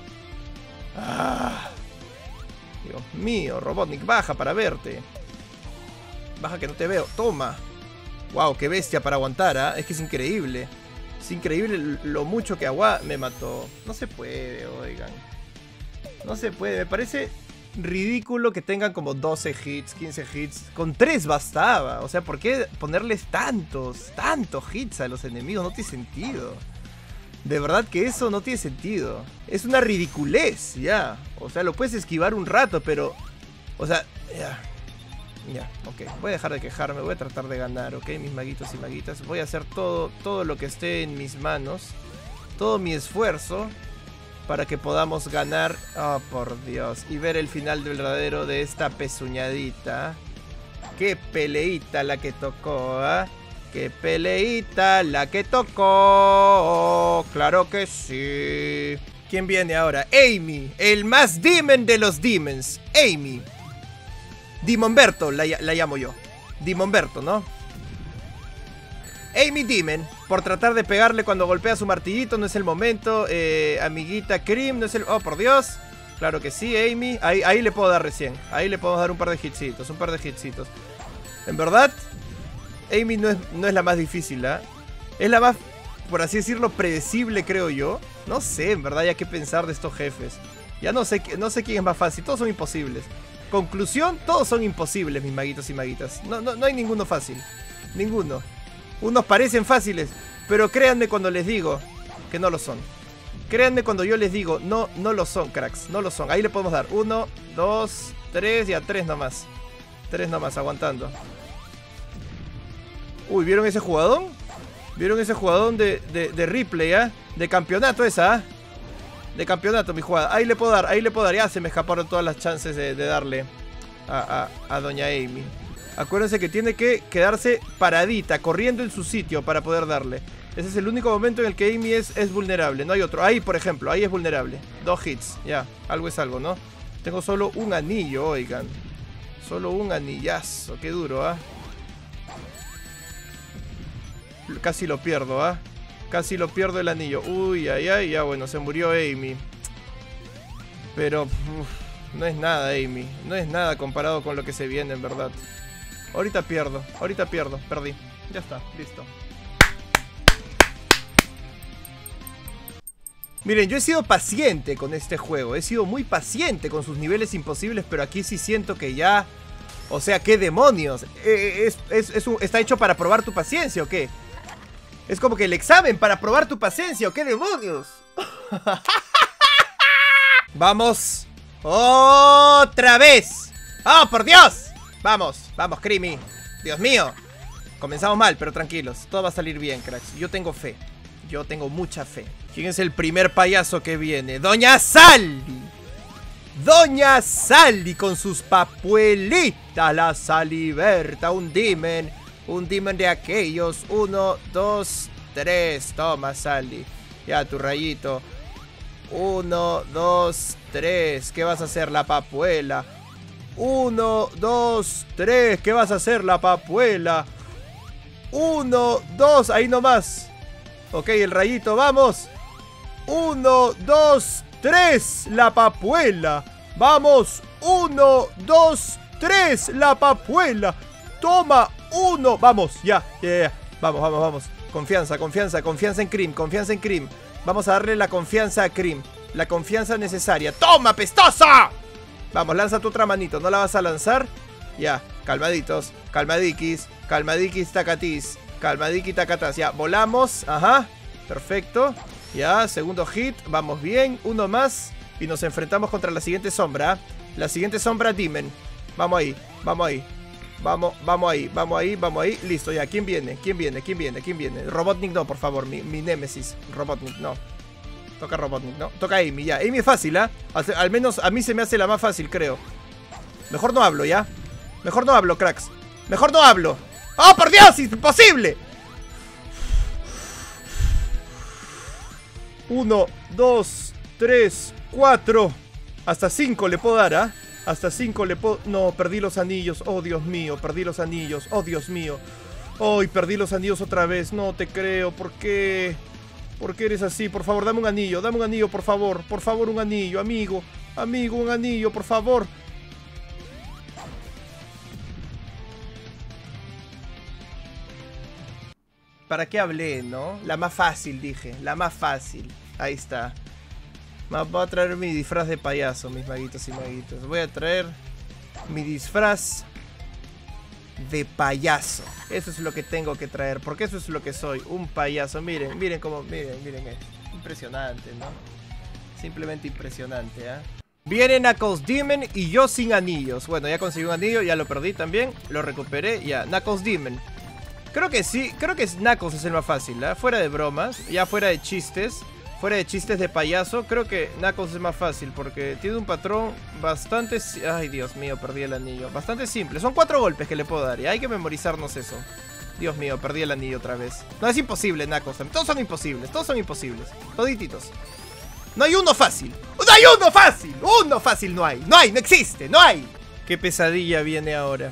Ah. Dios mío, Robotnik, baja para verte. Baja que no te veo, toma. Wow, qué bestia para aguantar, ¿eh? Es que es increíble. Es increíble lo mucho que me mató. No se puede, oigan. No se puede, me parece ridículo que tengan como 12 hits, 15 hits. Con 3 bastaba. O sea, ¿por qué ponerles tantos hits a los enemigos? No tiene sentido. De verdad que eso no tiene sentido. Es una ridiculez, ya. O sea, lo puedes esquivar un rato, pero... O sea, ya, ok. Voy a dejar de quejarme, voy a tratar de ganar, ok, mis maguitos y maguitas. Voy a hacer todo lo que esté en mis manos. Todo mi esfuerzo para que podamos ganar. Oh, por Dios. Y ver el final verdadero de esta pezuñadita. Qué peleita la que tocó, ¿eh? Qué peleita la que tocó. Claro que sí. ¿Quién viene ahora? Amy, el más demon de los demons. Amy. Demonberto la llamo yo. Demonberto, ¿no? Amy Demon, por tratar de pegarle cuando golpea su martillito, no es el momento. Amiguita Cream, no es el... Oh, por Dios. Claro que sí, Amy. Ahí le puedo dar recién. Ahí le podemos dar un par de hitsitos. En verdad, Amy no es la más difícil, ¿eh? Es la más, por así decirlo, predecible, creo yo. No sé, en verdad, ya qué pensar de estos jefes. Ya no sé quién es más fácil. Todos son imposibles. Conclusión, todos son imposibles, mis maguitos y maguitas. No hay ninguno fácil. Ninguno. Unos parecen fáciles, pero créanme cuando les digo que no lo son. Créanme cuando yo les digo, no lo son, cracks. No lo son. Ahí le podemos dar 1, 2, 3 y a 3 nomás. 3 nomás, aguantando. Uy, ¿vieron ese jugadón? ¿Vieron ese jugadón de replay, ah? De campeonato esa, ah. De campeonato, mi jugada. Ahí le puedo dar. Ya se me escaparon todas las chances de darle a Doña Amy. Acuérdense que tiene que quedarse paradita, corriendo en su sitio para poder darle. Ese es el único momento en el que Amy es vulnerable. No hay otro. Ahí, por ejemplo, ahí es vulnerable. 2 hits, ya. Algo es algo, ¿no? Tengo solo un anillo, oigan. Solo un anillazo. Qué duro, ¿ah? Casi lo pierdo, ¿ah? Casi lo pierdo el anillo. Uy, ay, ya bueno, se murió Amy. Pero no es nada, Amy. No es nada comparado con lo que se viene, en verdad. Ahorita pierdo, perdí. Ya está, listo. Miren, yo he sido paciente con este juego. He sido muy paciente con sus niveles imposibles, pero aquí sí siento que ya... O sea, ¿qué demonios? ¿Está hecho para probar tu paciencia o qué? Es como que el examen para probar tu paciencia, ¿o qué demonios? ¡Vamos! ¡Otra vez! ¡Oh, por Dios! Vamos, Creamy. Dios mío. Comenzamos mal, pero tranquilos. Todo va a salir bien, cracks. Yo tengo fe. Yo tengo mucha fe. ¿Quién es el primer payaso que viene? ¡Doña Sally! Doña Sally con sus papuelitas. La Saliberta. Un demon de aquellos. 1, 2, 3. Toma, Sally. Ya, tu rayito. 1, 2, 3. ¿Qué vas a hacer, la papuela? 1, 2, 3. ¿Qué vas a hacer, la papuela? 1, 2. Ahí nomás. Ok, el rayito, vamos. 1, 2, 3. La papuela. Vamos. 1, 2, 3. La papuela. Toma. 1. Vamos, ya. Vamos. Confianza en Cream. Vamos a darle la confianza a Cream. La confianza necesaria. ¡Toma, pestosa! Vamos, lanza tu otra manito. ¿No la vas a lanzar? Ya, calmaditos. Calmadiquis tacatis. Calmadiqui tacatas. Ya, volamos. Ajá, perfecto. Ya, segundo hit. Vamos bien, uno más. Y nos enfrentamos contra la siguiente sombra. La siguiente sombra, Demon. Vamos ahí. Vamos ahí. Listo, ya. ¿Quién viene? Robotnik no, por favor. Mi némesis. Robotnik, no. Toca Robotnik, ¿no? Toca Amy, ya. Amy es fácil, ¿ah? Al menos a mí se me hace la más fácil, creo. Mejor no hablo, ¿ya? Mejor no hablo, cracks. Mejor no hablo. ¡Oh, por Dios! ¡Imposible! 1, 2, 3, 4. Hasta 5 le puedo dar, ¿ah? Hasta 5 le puedo... No, perdí los anillos. Oh, Dios mío, perdí los anillos. Oh, Dios mío. Oh, y perdí los anillos otra vez. No te creo. ¿Por qué? ¿Por qué eres así? Por favor, dame un anillo, por favor. Por favor, un anillo, amigo. Amigo, un anillo, por favor. ¿Para qué hablé, no? La más fácil, dije. La más fácil. Ahí está. Voy a traer mi disfraz de payaso, mis maguitos y maguitos. Voy a traer mi disfraz de payaso. Eso es lo que tengo que traer, porque eso es lo que soy, un payaso. Miren cómo, miren, impresionante, ¿no? Simplemente impresionante, ¿eh? Viene Knuckles Demon y yo sin anillos. Bueno, ya conseguí un anillo, ya lo perdí también. Lo recuperé, ya. Knuckles Demon. Creo que sí, creo que Knuckles es el más fácil, ¿eh? Fuera de bromas, ya fuera de chistes. Fuera de chistes de payaso, creo que Knuckles es más fácil porque tiene un patrón bastante... Ay, Dios mío, perdí el anillo. Bastante simple. Son 4 golpes que le puedo dar y hay que memorizarnos eso. Dios mío, perdí el anillo otra vez. No, es imposible, Knuckles. Todos son imposibles, todititos. No hay uno fácil. ¡No hay uno fácil! ¡Uno fácil no hay! ¡No hay! ¡No existe! ¡No hay! ¡Qué pesadilla viene ahora!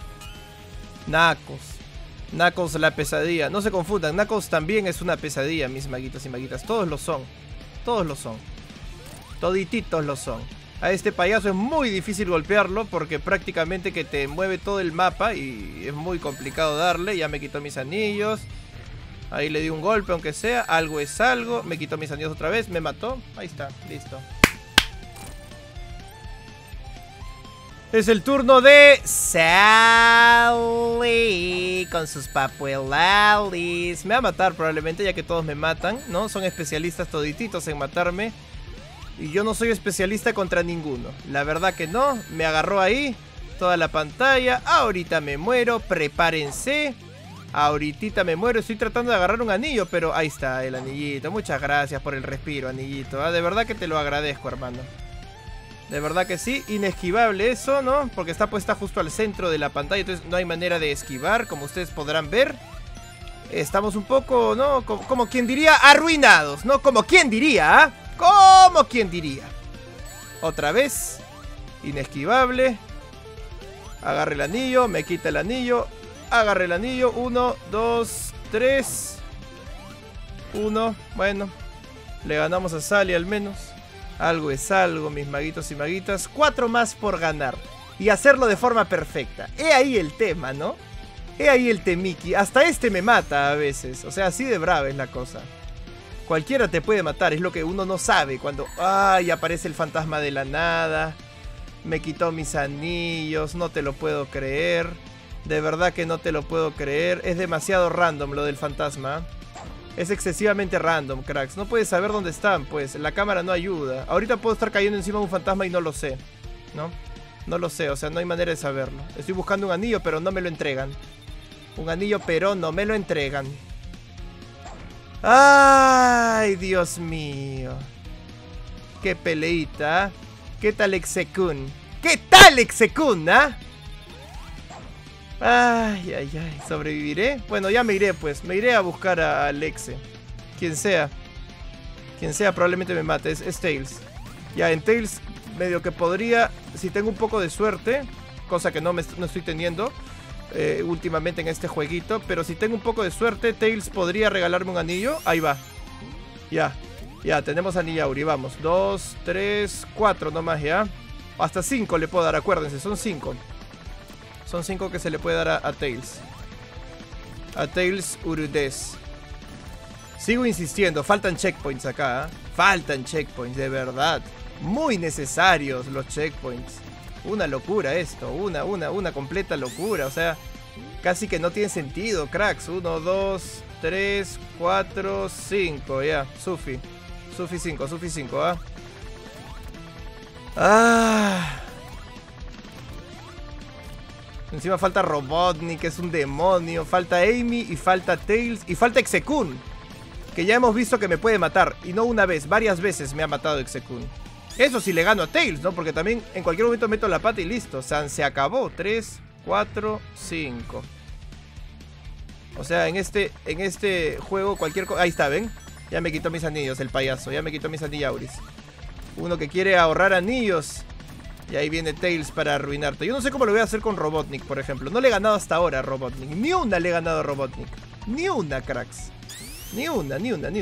Knuckles, la pesadilla. No se confundan, Knuckles también es una pesadilla, mis maguitos y maguitas. Todos lo son. Todititos lo son. A este payaso es muy difícil golpearlo porque prácticamente que te mueve todo el mapa y es muy complicado darle. Ya me quitó mis anillos. Ahí le di un golpe, aunque sea. Algo es algo. Me quitó mis anillos otra vez. Me mató. Ahí está, listo. Es el turno de Sally con sus papuelalis. Me va a matar probablemente, ya que todos me matan, ¿no? Son especialistas todititos en matarme. Y yo no soy especialista contra ninguno. La verdad que no. Me agarró ahí toda la pantalla. Ahorita me muero, prepárense. Ahorita me muero. Estoy tratando de agarrar un anillo, pero ahí está el anillito. Muchas gracias por el respiro, anillito. De verdad que te lo agradezco, hermano. De verdad que sí, inesquivable eso, ¿no? Porque está puesta justo al centro de la pantalla, entonces no hay manera de esquivar, como ustedes podrán ver. Estamos un poco, ¿no? Como quien diría, arruinados, ¿no? Como quien diría, ¿ah? Como quien diría. Otra vez, inesquivable. Agarre el anillo, me quita el anillo. Agarre el anillo, 1, 2, 3. 1, bueno. Le ganamos a Sally al menos. Algo es algo, mis maguitos y maguitas. 4 más por ganar. Y hacerlo de forma perfecta. He ahí el tema, ¿no? He ahí el temiki. Hasta este me mata a veces. O sea, así de brava es la cosa. Cualquiera te puede matar. Es lo que uno no sabe. Cuando, ay, aparece el fantasma de la nada. Me quitó mis anillos. No te lo puedo creer. De verdad que no te lo puedo creer. Es demasiado random lo del fantasma. Es excesivamente random, cracks. No puedes saber dónde están, pues. La cámara no ayuda. Ahorita puedo estar cayendo encima de un fantasma y no lo sé, ¿no? No lo sé, o sea, no hay manera de saberlo. Estoy buscando un anillo, pero no me lo entregan. Un anillo, pero no me lo entregan. ¡Ay, Dios mío! ¡Qué peleita! ¿Qué tal Exekun? ¿Qué tal Exekun, ah? Ay, ay, ay, ¿sobreviviré? Bueno, ya me iré, pues. Me iré a buscar a Alexe. Quien sea. Quien sea probablemente me mate. Es Tails. Ya, en Tails medio que podría, si tengo un poco de suerte, cosa que no estoy teniendo últimamente en este jueguito, pero si tengo un poco de suerte, Tails podría regalarme un anillo. Ahí va. Ya, tenemos Anillauri, vamos. 2, 3, 4 nomás, ya. Hasta 5 le puedo dar, acuérdense, son 5. Son 5 que se le puede dar a Tails. A Tails Urudez. Sigo insistiendo, faltan checkpoints acá, ¿eh? Faltan checkpoints, de verdad. Muy necesarios los checkpoints. Una locura esto, una completa locura. O sea, casi que no tiene sentido, cracks. 1, 2, 3, 4, 5, ya, Sufi 5, ¿ah? Encima falta Robotnik, que es un demonio. Falta Amy y falta Tails y falta Exekun, que ya hemos visto que me puede matar. Y no una vez, varias veces me ha matado Exekun. Eso sí le gano a Tails, ¿no? Porque también en cualquier momento meto la pata y listo. O sea, se acabó. 3, 4, 5. O sea, en este juego cualquier cosa... Ahí está, ¿ven? Ya me quitó mis anillos el payaso. Ya me quitó mis anillauris. Uno que quiere ahorrar anillos. Y ahí viene Tails para arruinarte. Yo no sé cómo lo voy a hacer con Robotnik, por ejemplo. No le he ganado hasta ahora a Robotnik. Ni una le he ganado a Robotnik. Ni una, cracks. Ni una.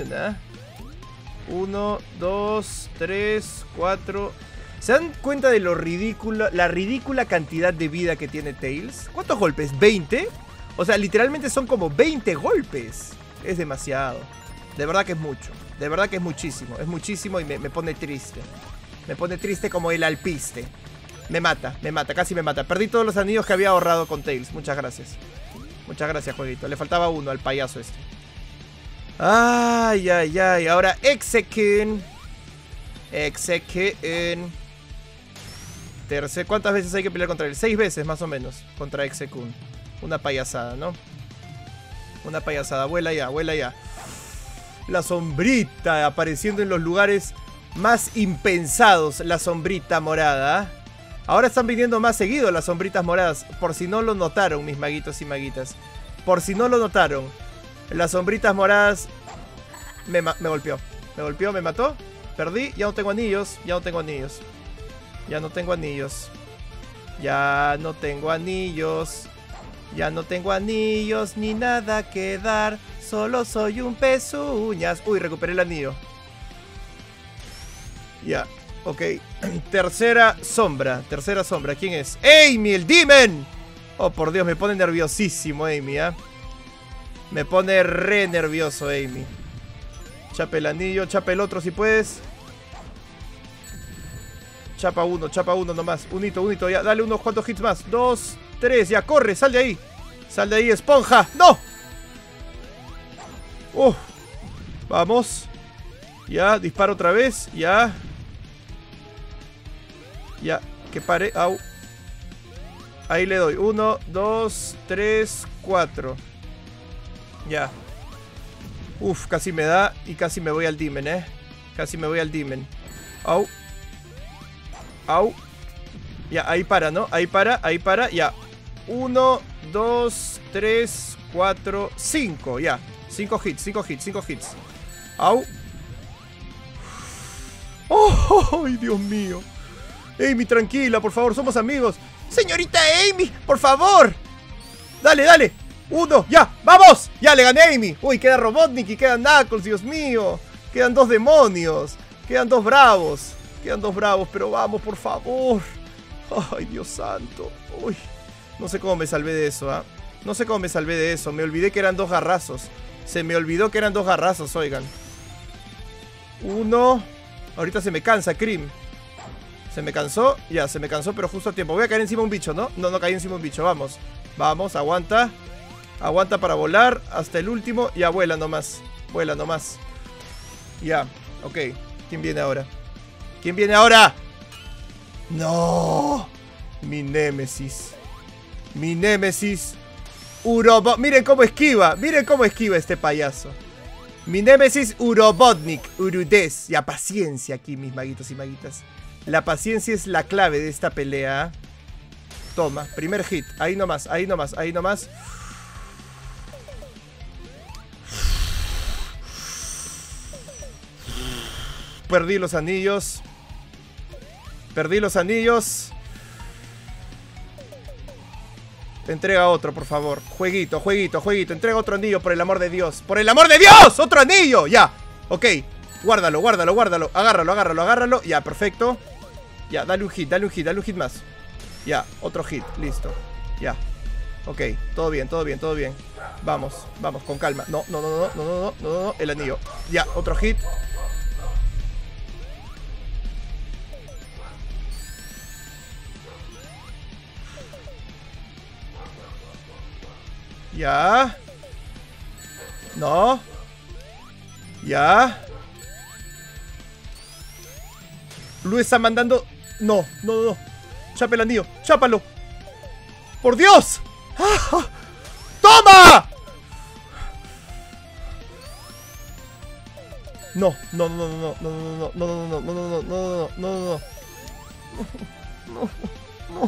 1, 2, 3, 4. ¿Se dan cuenta de lo ridículo, la ridícula cantidad de vida que tiene Tails? ¿Cuántos golpes? ¿20? O sea, literalmente son como 20 golpes. Es demasiado. De verdad que es mucho. De verdad que es muchísimo. Es muchísimo y me pone triste. Me pone triste como el alpiste. Me mata, casi me mata. Perdí todos los anillos que había ahorrado con Tails. Muchas gracias. Muchas gracias, jueguito. Le faltaba uno al payaso este. Ay. Ahora Exekun. ¿Cuántas veces hay que pelear contra él? 6 veces más o menos contra Exekun. Una payasada, ¿no? Una payasada. Vuela ya. La sombrita apareciendo en los lugares más impensados. La sombrita morada. Ahora están viniendo más seguido las sombritas moradas. Por si no lo notaron, mis maguitos y maguitas. Por si no lo notaron. Las sombritas moradas me golpeó. Me mató. Perdí. Ya no tengo anillos. Ya no tengo anillos ni nada que dar. Solo soy un pezuñas. Uy, recuperé el anillo. Ya, ok. Tercera sombra. ¿Quién es? ¡Amy, el Demon! Oh, por Dios, me pone nerviosísimo Amy, ¿eh? Me pone re nervioso Amy. Chapa el anillo, chapa el otro si puedes. Chapa uno nomás. Unito, ya, dale unos cuantos hits más. 2, 3, ya, corre, sal de ahí, esponja. ¡No! Vamos. Ya, disparo otra vez, ya. Ya, que pare, au. Ahí le doy, 1, 2, 3, 4. Ya. Uf, casi me da y casi me voy al Demon, Au. Ya, ahí para, ¿no? Ahí para, ya. 1, 2, 3, 4, 5, ya. 5 hits. Au. ¡Oh, Dios mío! Amy, tranquila, por favor, somos amigos. Señorita Amy, por favor. Dale. 1, ya, ¡vamos! Ya, le gané a Amy. Uy, queda Robotnik y quedan Knuckles, Dios mío. Quedan 2 demonios. Quedan 2 bravos. Pero vamos, por favor. Ay, Dios santo. Uy, no sé cómo me salvé de eso, ¿ah? Me olvidé que eran 2 garrazos. Se me olvidó que eran 2 garrazos, oigan. 1. Ahorita se me cansa, Cream. Se me cansó, pero justo a tiempo. Voy a caer encima de un bicho, ¿no? No caí encima de un bicho, vamos, aguanta. Aguanta para volar hasta el último. Ya, vuela nomás. Ya, ok. ¿Quién viene ahora? ¡No! Mi némesis. Miren cómo esquiva este payaso. Mi némesis Urobotnik, Urudez. Ya, paciencia aquí, mis maguitos y maguitas. La paciencia es la clave de esta pelea. Toma, primer hit. Ahí nomás. perdí los anillos. Perdí los anillos. Entrega otro, por favor. Jueguito, jueguito, jueguito. Entrega otro anillo, por el amor de Dios. ¡Por el amor de Dios! ¡Otro anillo! Ya. Ok. Guárdalo, guárdalo, guárdalo. Agárralo, agárralo, agárralo. Ya, perfecto. Ya, dale un hit, dale un hit, dale un hit más. Ya, otro hit. Listo. Ya. Ok, todo bien, todo bien, todo bien. Vamos, vamos, con calma. No, no, no, no, no, no, no, no, no. El anillo. Ya, otro hit. Ya. No. Ya. Lu está mandando... No, no, no. Chapa el anillo. Chápalo. ¡Por Dios! ¡Ah! ¡Toma! No, no, no, no, no, no, no, no, no, no, no, no, no, no, no, no, no,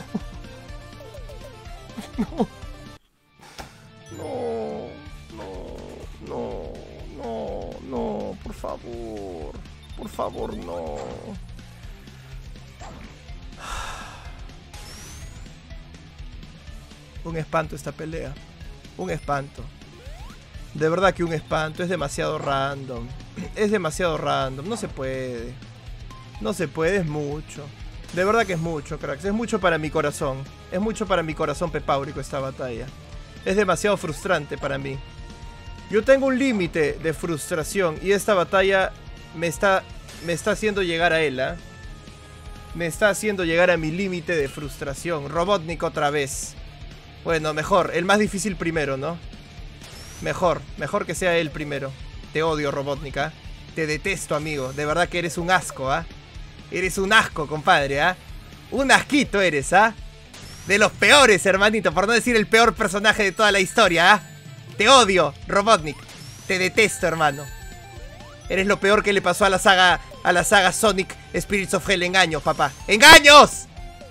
no, por favor, no. Un espanto esta pelea. Un espanto. De verdad que un espanto. Es demasiado random. Es demasiado random. No se puede. No se puede, es mucho. De verdad que es mucho, cracks. Es mucho para mi corazón. Es mucho para mi corazón pepáurico esta batalla. Es demasiado frustrante para mí. Yo tengo un límite de frustración y esta batalla me está haciendo llegar a él, ¿eh? Me está haciendo llegar a mi límite de frustración. Robotnik otra vez. Bueno, mejor. El más difícil primero, ¿no? Mejor que sea él primero. Te odio, Robotnik, ¿eh? Te detesto, amigo. De verdad que eres un asco, ¿ah? Eres un asco, compadre, ¿ah? Un asquito eres, ¿ah? De los peores, hermanito. Por no decir el peor personaje de toda la historia, ¿ah? Te odio, Robotnik. Te detesto, hermano. Eres lo peor que le pasó a la saga Sonic Spirits of Hell. Engaños, papá. ¡Engaños!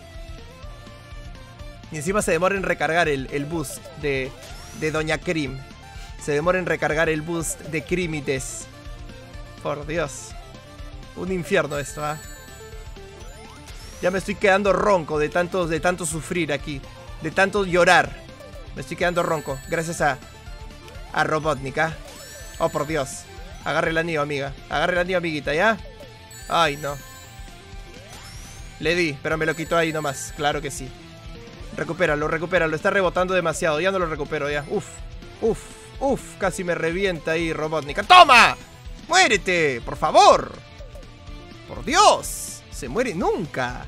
Y encima se demora en recargar el boost de Doña Cream. Se demora en recargar el boost de Creamites. Por Dios. Un infierno esto, ¿ah? Ya me estoy quedando ronco de tanto sufrir aquí. De tanto llorar. Me estoy quedando ronco. Gracias a Robotnik, ¿ah? Oh, por Dios. Agarre el anillo, amiga. Agarre el anillo, amiguita, ¿ya? Ay, no. Le di, pero me lo quitó ahí nomás. Claro que sí. Recupéralo, recupéralo. Está rebotando demasiado. Ya no lo recupero, ya. Uf, uf, uf. Casi me revienta ahí, Robotnik. ¡Toma! ¡Muérete! ¡Por favor! ¡Por Dios! Se muere nunca.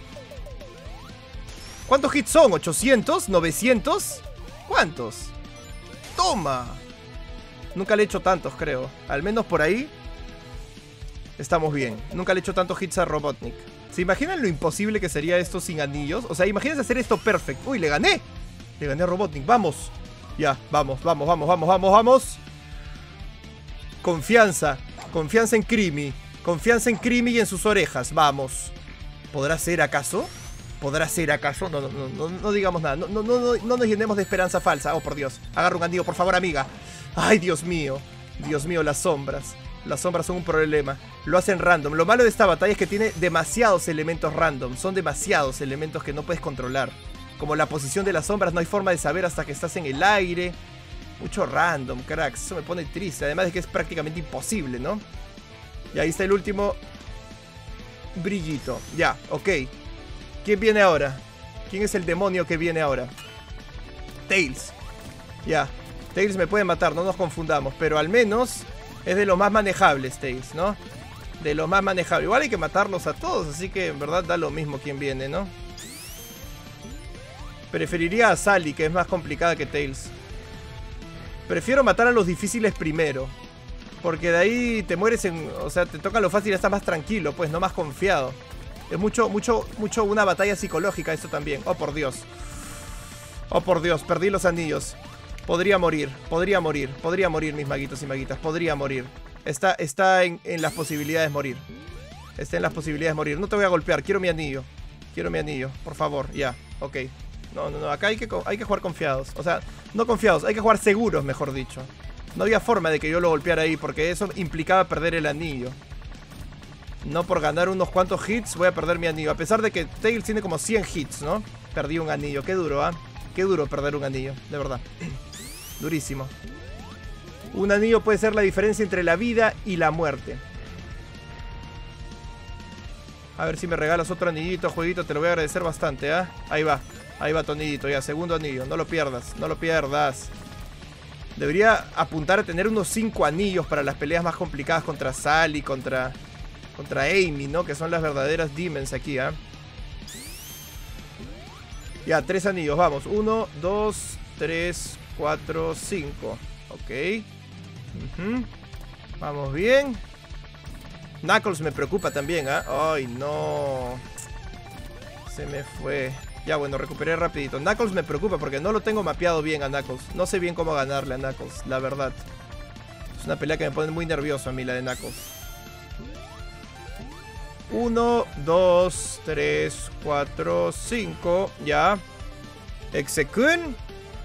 ¿Cuántos hits son? ¿800? ¿900? ¿Cuántos? ¡Toma! Nunca le he hecho tantos, creo. Al menos por ahí estamos bien. Nunca le he hecho tantos hits a Robotnik. ¿Se imaginan lo imposible que sería esto sin anillos? O sea, imagínense hacer esto perfecto. ¡Uy, le gané! Le gané a Robotnik. ¡Vamos! Ya, vamos, vamos, vamos, vamos, vamos, vamos. Confianza. Confianza en Creamy. Confianza en Creamy y en sus orejas. Vamos. ¿Podrá ser acaso? ¿Podrá ser acaso? No digamos nada. No nos llenemos de esperanza falsa. Oh, por Dios. Agarra un anillo, por favor, amiga. Ay, Dios mío. Dios mío, las sombras. Las sombras son un problema. Lo hacen random. Lo malo de esta batalla es que tiene demasiados elementos random. Son demasiados elementos que no puedes controlar. Como la posición de las sombras, no hay forma de saber hasta que estás en el aire. Mucho random, cracks. Eso me pone triste. Además de que es prácticamente imposible, ¿no? Y ahí está el último brillito. Ya, ok. ¿Quién viene ahora? ¿Quién es el demonio que viene ahora? Tails. Ya. Tails me puede matar, no nos confundamos. Pero al menos es de los más manejables, Tails, ¿no? De los más manejables. Igual hay que matarlos a todos, así que en verdad da lo mismo quién viene, ¿no? Preferiría a Sally, que es más complicada que Tails. Prefiero matar a los difíciles primero. Porque de ahí te mueres en... O sea, te toca lo fácil y estás más tranquilo, pues, no más confiado. Es mucho una batalla psicológica esto también. Oh, por Dios. Oh, por Dios, perdí los anillos. Podría morir, mis maguitos y maguitas. Podría morir. Está en las posibilidades de morir. Está en las posibilidades de morir. No te voy a golpear, quiero mi anillo. Quiero mi anillo, por favor, ya, ok. No, acá hay que jugar confiados. O sea, no confiados, hay que jugar seguros, mejor dicho. No había forma de que yo lo golpeara ahí, porque eso implicaba perder el anillo. No por ganar unos cuantos hits voy a perder mi anillo. A pesar de que Tails tiene como 100 hits, ¿no? Perdí un anillo. Qué duro, ¿ah? Qué duro perder un anillo, de verdad. Durísimo. Un anillo puede ser la diferencia entre la vida y la muerte. A ver si me regalas otro anillito, jueguito. Te lo voy a agradecer bastante, ¿ah? Ahí va. Ahí va tu anillito, ya. Segundo anillo. No lo pierdas. No lo pierdas. Debería apuntar a tener unos 5 anillos para las peleas más complicadas contra Sally, contra Amy, ¿no? Que son las verdaderas demons aquí, ¿ah? Ya, 3 anillos, vamos. 1, 2, 3, 4, 5. Ok. Vamos bien. Knuckles me preocupa también, ¿ah? Ay, no. Se me fue. Ya, bueno, recuperé rapidito. Knuckles me preocupa porque no lo tengo mapeado bien a Knuckles. No sé bien cómo ganarle a Knuckles, la verdad. Es una pelea que me pone muy nervioso a mí, la de Knuckles. 1, 2, 3, 4, 5. Ya. Execun.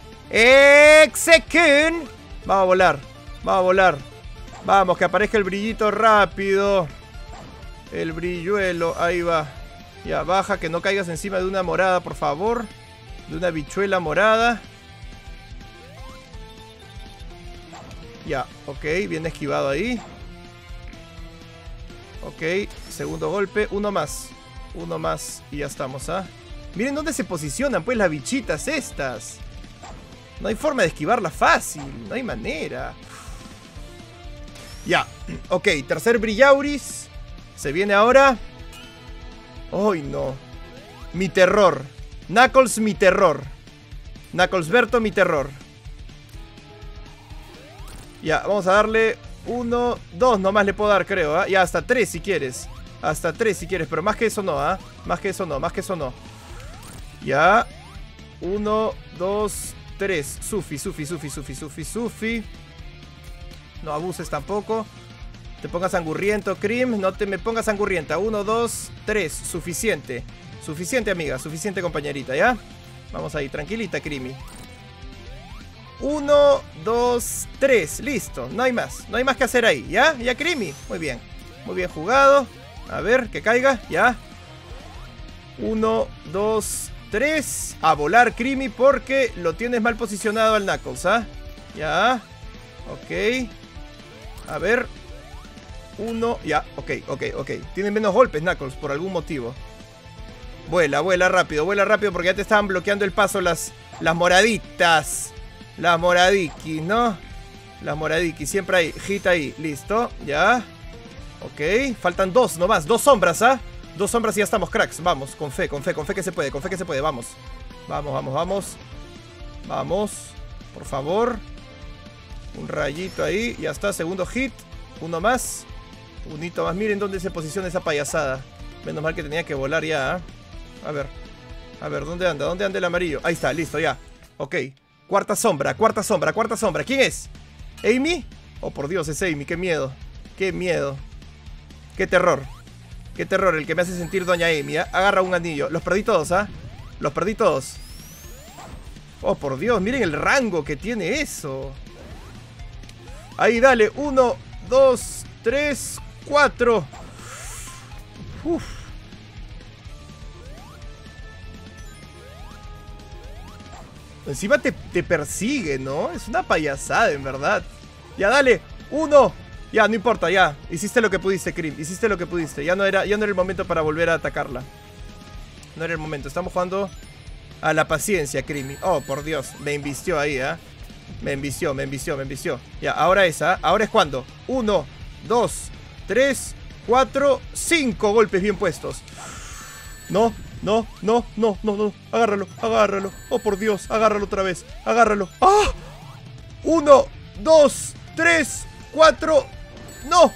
Execun. Vamos a volar. Vamos a volar. Vamos, que aparezca el brillito rápido. El brilluelo. Ahí va. Ya, baja, que no caigas encima de una morada, por favor. De una bichuela morada. Ya, ok, bien esquivado ahí. Ok, segundo golpe, uno más. Uno más y ya estamos, ¿ah? Miren dónde se posicionan, pues, las bichitas estas. No hay forma de esquivarla fácil. No hay manera. Ya, ok, tercer Brillauris. Se viene ahora. ¡Ay, no! Mi terror. Knuckles, mi terror. Knucklesberto, mi terror. Ya, vamos a darle 1, 2 nomás le puedo dar, creo, ¿eh? Ya, hasta 3 si quieres. Hasta 3 si quieres, pero más que eso no, ¿ah? Más que eso no, más que eso no. Ya. 1, 2, 3. Sufi. No abuses tampoco. Te pongas angurriento, Cream. No te me pongas angurrienta. 1, 2, 3. Suficiente. Suficiente, amiga. Suficiente, compañerita, ¿ya? Vamos ahí, tranquilita, Creamy. 1, 2, 3. Listo. No hay más. No hay más que hacer ahí, ¿ya? ¿Ya, Creamy? Muy bien. Muy bien jugado. A ver, que caiga. Ya. 1, 2, 3. A volar, Creamy, porque lo tienes mal posicionado al Knuckles, ¿ah? Ya. Ok. A ver. 1. Ya. Ok. Tienen menos golpes, Knuckles, por algún motivo. Vuela rápido porque ya te estaban bloqueando el paso las moraditas. Las moradikis, ¿no? Las moradikis, siempre hay hit ahí, listo, ya. Ok, faltan 2 nomás, 2 sombras, ¿ah? 2 sombras y ya estamos, cracks. Vamos, con fe que se puede, vamos. Vamos, por favor. Un rayito ahí, ya está, segundo hit. Uno más. Unito más, miren dónde se posiciona esa payasada. Menos mal que tenía que volar ya, ¿eh? A ver, ¿dónde anda? ¿Dónde anda el amarillo? Ahí está, listo, ya. Ok, cuarta sombra. ¿Quién es? ¿Amy? Oh, por Dios, es Amy, qué miedo. Qué terror el que me hace sentir doña Amy, ¿eh? Agarra un anillo. Los perdí todos, ¿ah? Los perdí todos. Oh, por Dios, miren el rango que tiene eso. Ahí, dale, 1, 2, 3, 4. Uf. Encima te persigue, ¿no? Es una payasada, en verdad. Ya, dale, 1. Ya, no importa, ya. Hiciste lo que pudiste, Cream. Hiciste lo que pudiste. Ya no era el momento para volver a atacarla. No era el momento. Estamos jugando a la paciencia, Creamy. Oh, por Dios. Me embistió ahí, ¿eh? Me embistió. Ya, ahora es, ¿eh? Ahora es cuando. 1, 2, 3, 4, 5 golpes bien puestos. No. Agárralo. Oh, por Dios. Agárralo otra vez. Agárralo. ¡Ah! 1, 2, 3, 4. ¡No!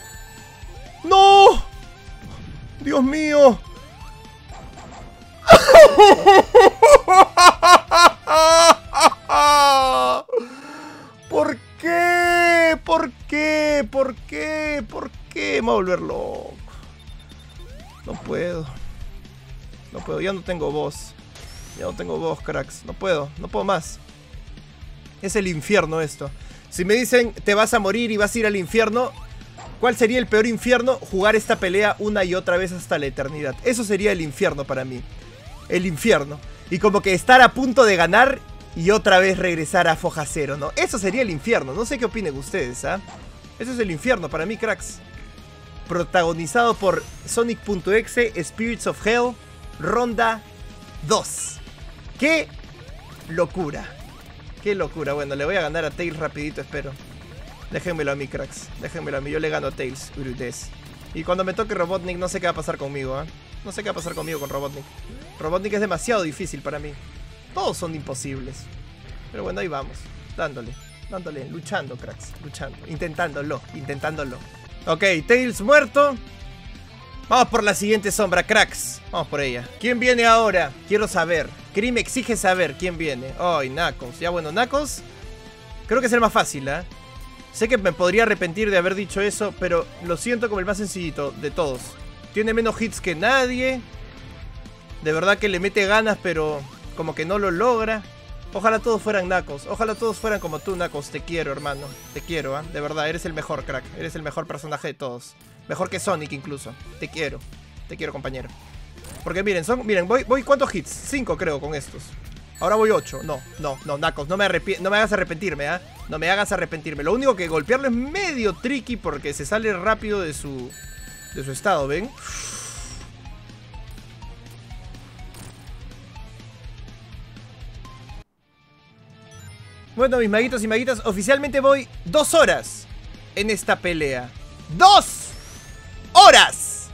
¡Dios mío! ¿Por qué? Me voy a volver loco. No puedo, ya no tengo voz. Cracks. No puedo más. Es el infierno esto. Si me dicen te vas a morir y vas a ir al infierno, ¿Cuál sería el peor infierno? Jugar esta pelea una y otra vez hasta la eternidad. Eso sería el infierno para mí. El infierno. Y como que estar a punto de ganar y otra vez regresar a foja cero, ¿no? Eso sería el infierno. No sé qué opinen ustedes, ¿ah? Eso es el infierno para mí, cracks. Protagonizado por Sonic.exe, Spirits of Hell, Ronda 2. ¡Qué locura! ¡Qué locura! Bueno, le voy a ganar a Tails rapidito, espero. Déjenmelo a mí, cracks. Déjenmelo a mí. Yo le gano a Tails. Urutes. Y cuando me toque Robotnik, no sé qué va a pasar conmigo, ¿eh? No sé qué va a pasar conmigo con Robotnik. Robotnik es demasiado difícil para mí. Todos son imposibles. Pero bueno, ahí vamos. Dándole. Dándole. Luchando, cracks. Luchando. Intentándolo. Intentándolo. Ok, Tails muerto. Vamos por la siguiente sombra, cracks. Vamos por ella. ¿Quién viene ahora? Quiero saber. Cream exige saber quién viene. Ay, Knuckles. Ya bueno, Knuckles creo que es el más fácil, ¿eh? Sé que me podría arrepentir de haber dicho eso, pero lo siento como el más sencillito de todos. Tiene menos hits que nadie. De verdad que le mete ganas, pero como que no lo logra. Ojalá todos fueran Knuckles. Ojalá todos fueran como tú, Knuckles. Te quiero, hermano. Te quiero, ¿eh? De verdad, eres el mejor, crack. Eres el mejor personaje de todos. Mejor que Sonic incluso. Te quiero. Te quiero, compañero. Porque miren, voy ¿cuántos hits? 5 creo con estos. Ahora voy 8. No, Knuckles, no me hagas arrepentirme, ¿ah? No me hagas arrepentirme. Lo único que golpearlo es medio tricky porque se sale rápido de su estado, ¿ven? Bueno, mis maguitos y maguitas, oficialmente voy 2 horas en esta pelea. ¡2 horas!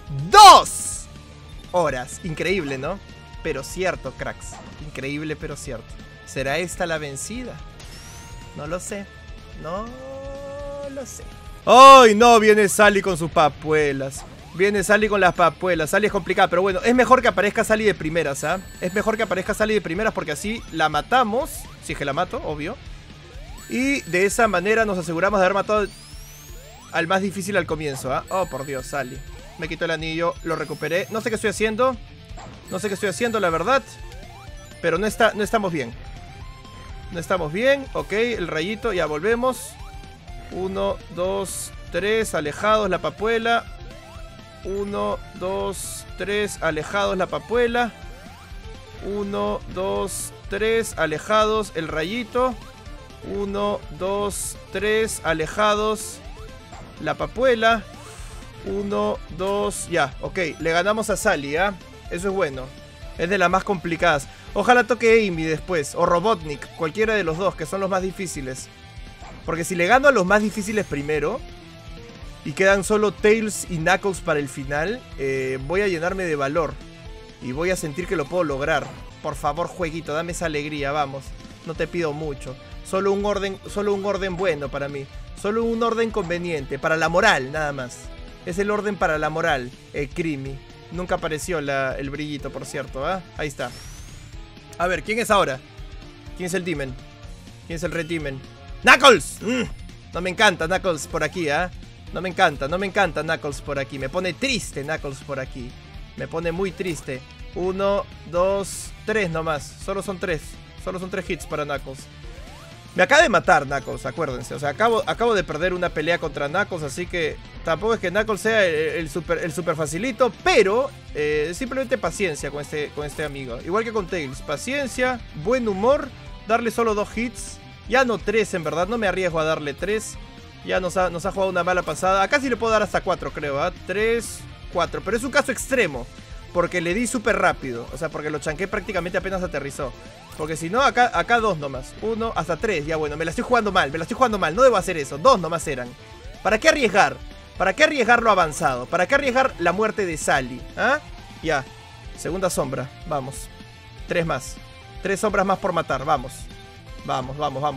¡2 horas! Increíble, ¿no? Pero cierto, cracks. Increíble, pero cierto. ¿Será esta la vencida? No lo sé. No lo sé. ¡Ay, no! Viene Sally con sus papuelas. Viene Sally con las papuelas. Sally es complicada, pero bueno, es mejor que aparezca Sally de primeras, ¿ah? Es mejor que aparezca Sally de primeras porque así la matamos. Si es que la mato, obvio. Y de esa manera nos aseguramos de haber matado al más difícil al comienzo, ¿ah? Oh, por Dios, Sally. Me quitó el anillo, lo recuperé. No sé qué estoy haciendo. No sé qué estoy haciendo, la verdad. Pero no estamos bien. No estamos bien. Ok, el rayito, ya volvemos. 1, 2, 3, alejados la papuela. 1, 2, 3, alejados la papuela. 1, 2, 3, alejados el rayito. 1, 2, 3, alejados la papuela. 1, 2, ya, ok, le ganamos a Sally, ¿ah? Eso es bueno. Es de las más complicadas. Ojalá toque Amy después, o Robotnik, cualquiera de los dos, que son los más difíciles. Porque si le gano a los más difíciles primero y quedan solo Tails y Knuckles para el final, voy a llenarme de valor y voy a sentir que lo puedo lograr. Por favor, jueguito, dame esa alegría, vamos. No te pido mucho. Solo un orden bueno para mí. Solo un orden conveniente, para la moral, nada más. Es el orden para la moral, Creamy. Nunca apareció el brillito, por cierto, ¿ah? Ahí está. A ver, ¿quién es ahora? ¿Quién es el Demon? ¿Quién es el Red Demon? ¡Knuckles! No me encanta Knuckles por aquí, ¿ah? No me encanta Knuckles por aquí. Me pone triste Knuckles por aquí. Me pone muy triste. 1, 2, 3 nomás. Solo son 3 hits para Knuckles. Me acaba de matar Knuckles, acuérdense. O sea, acabo de perder una pelea contra Knuckles. Así que tampoco es que Knuckles sea el super facilito. Pero simplemente paciencia con este amigo. Igual que con Tails. Paciencia, buen humor. Darle solo 2 hits. Ya no 3 en verdad. No me arriesgo a darle 3. Ya nos ha jugado una mala pasada. Acá sí le puedo dar hasta 4 creo, ¿eh? 3, 4. Pero es un caso extremo. Porque le di súper rápido. O sea, porque lo chanqué prácticamente apenas aterrizó. Porque si no, acá 2 nomás. 1 hasta 3. Ya bueno, me la estoy jugando mal. No debo hacer eso. 2 nomás eran. ¿Para qué arriesgar? ¿Para qué arriesgar lo avanzado? ¿Para qué arriesgar la muerte de Sally? ¿Ah? Ya. Segunda sombra. Vamos. 3 más. 3 sombras más por matar. Vamos. Vamos.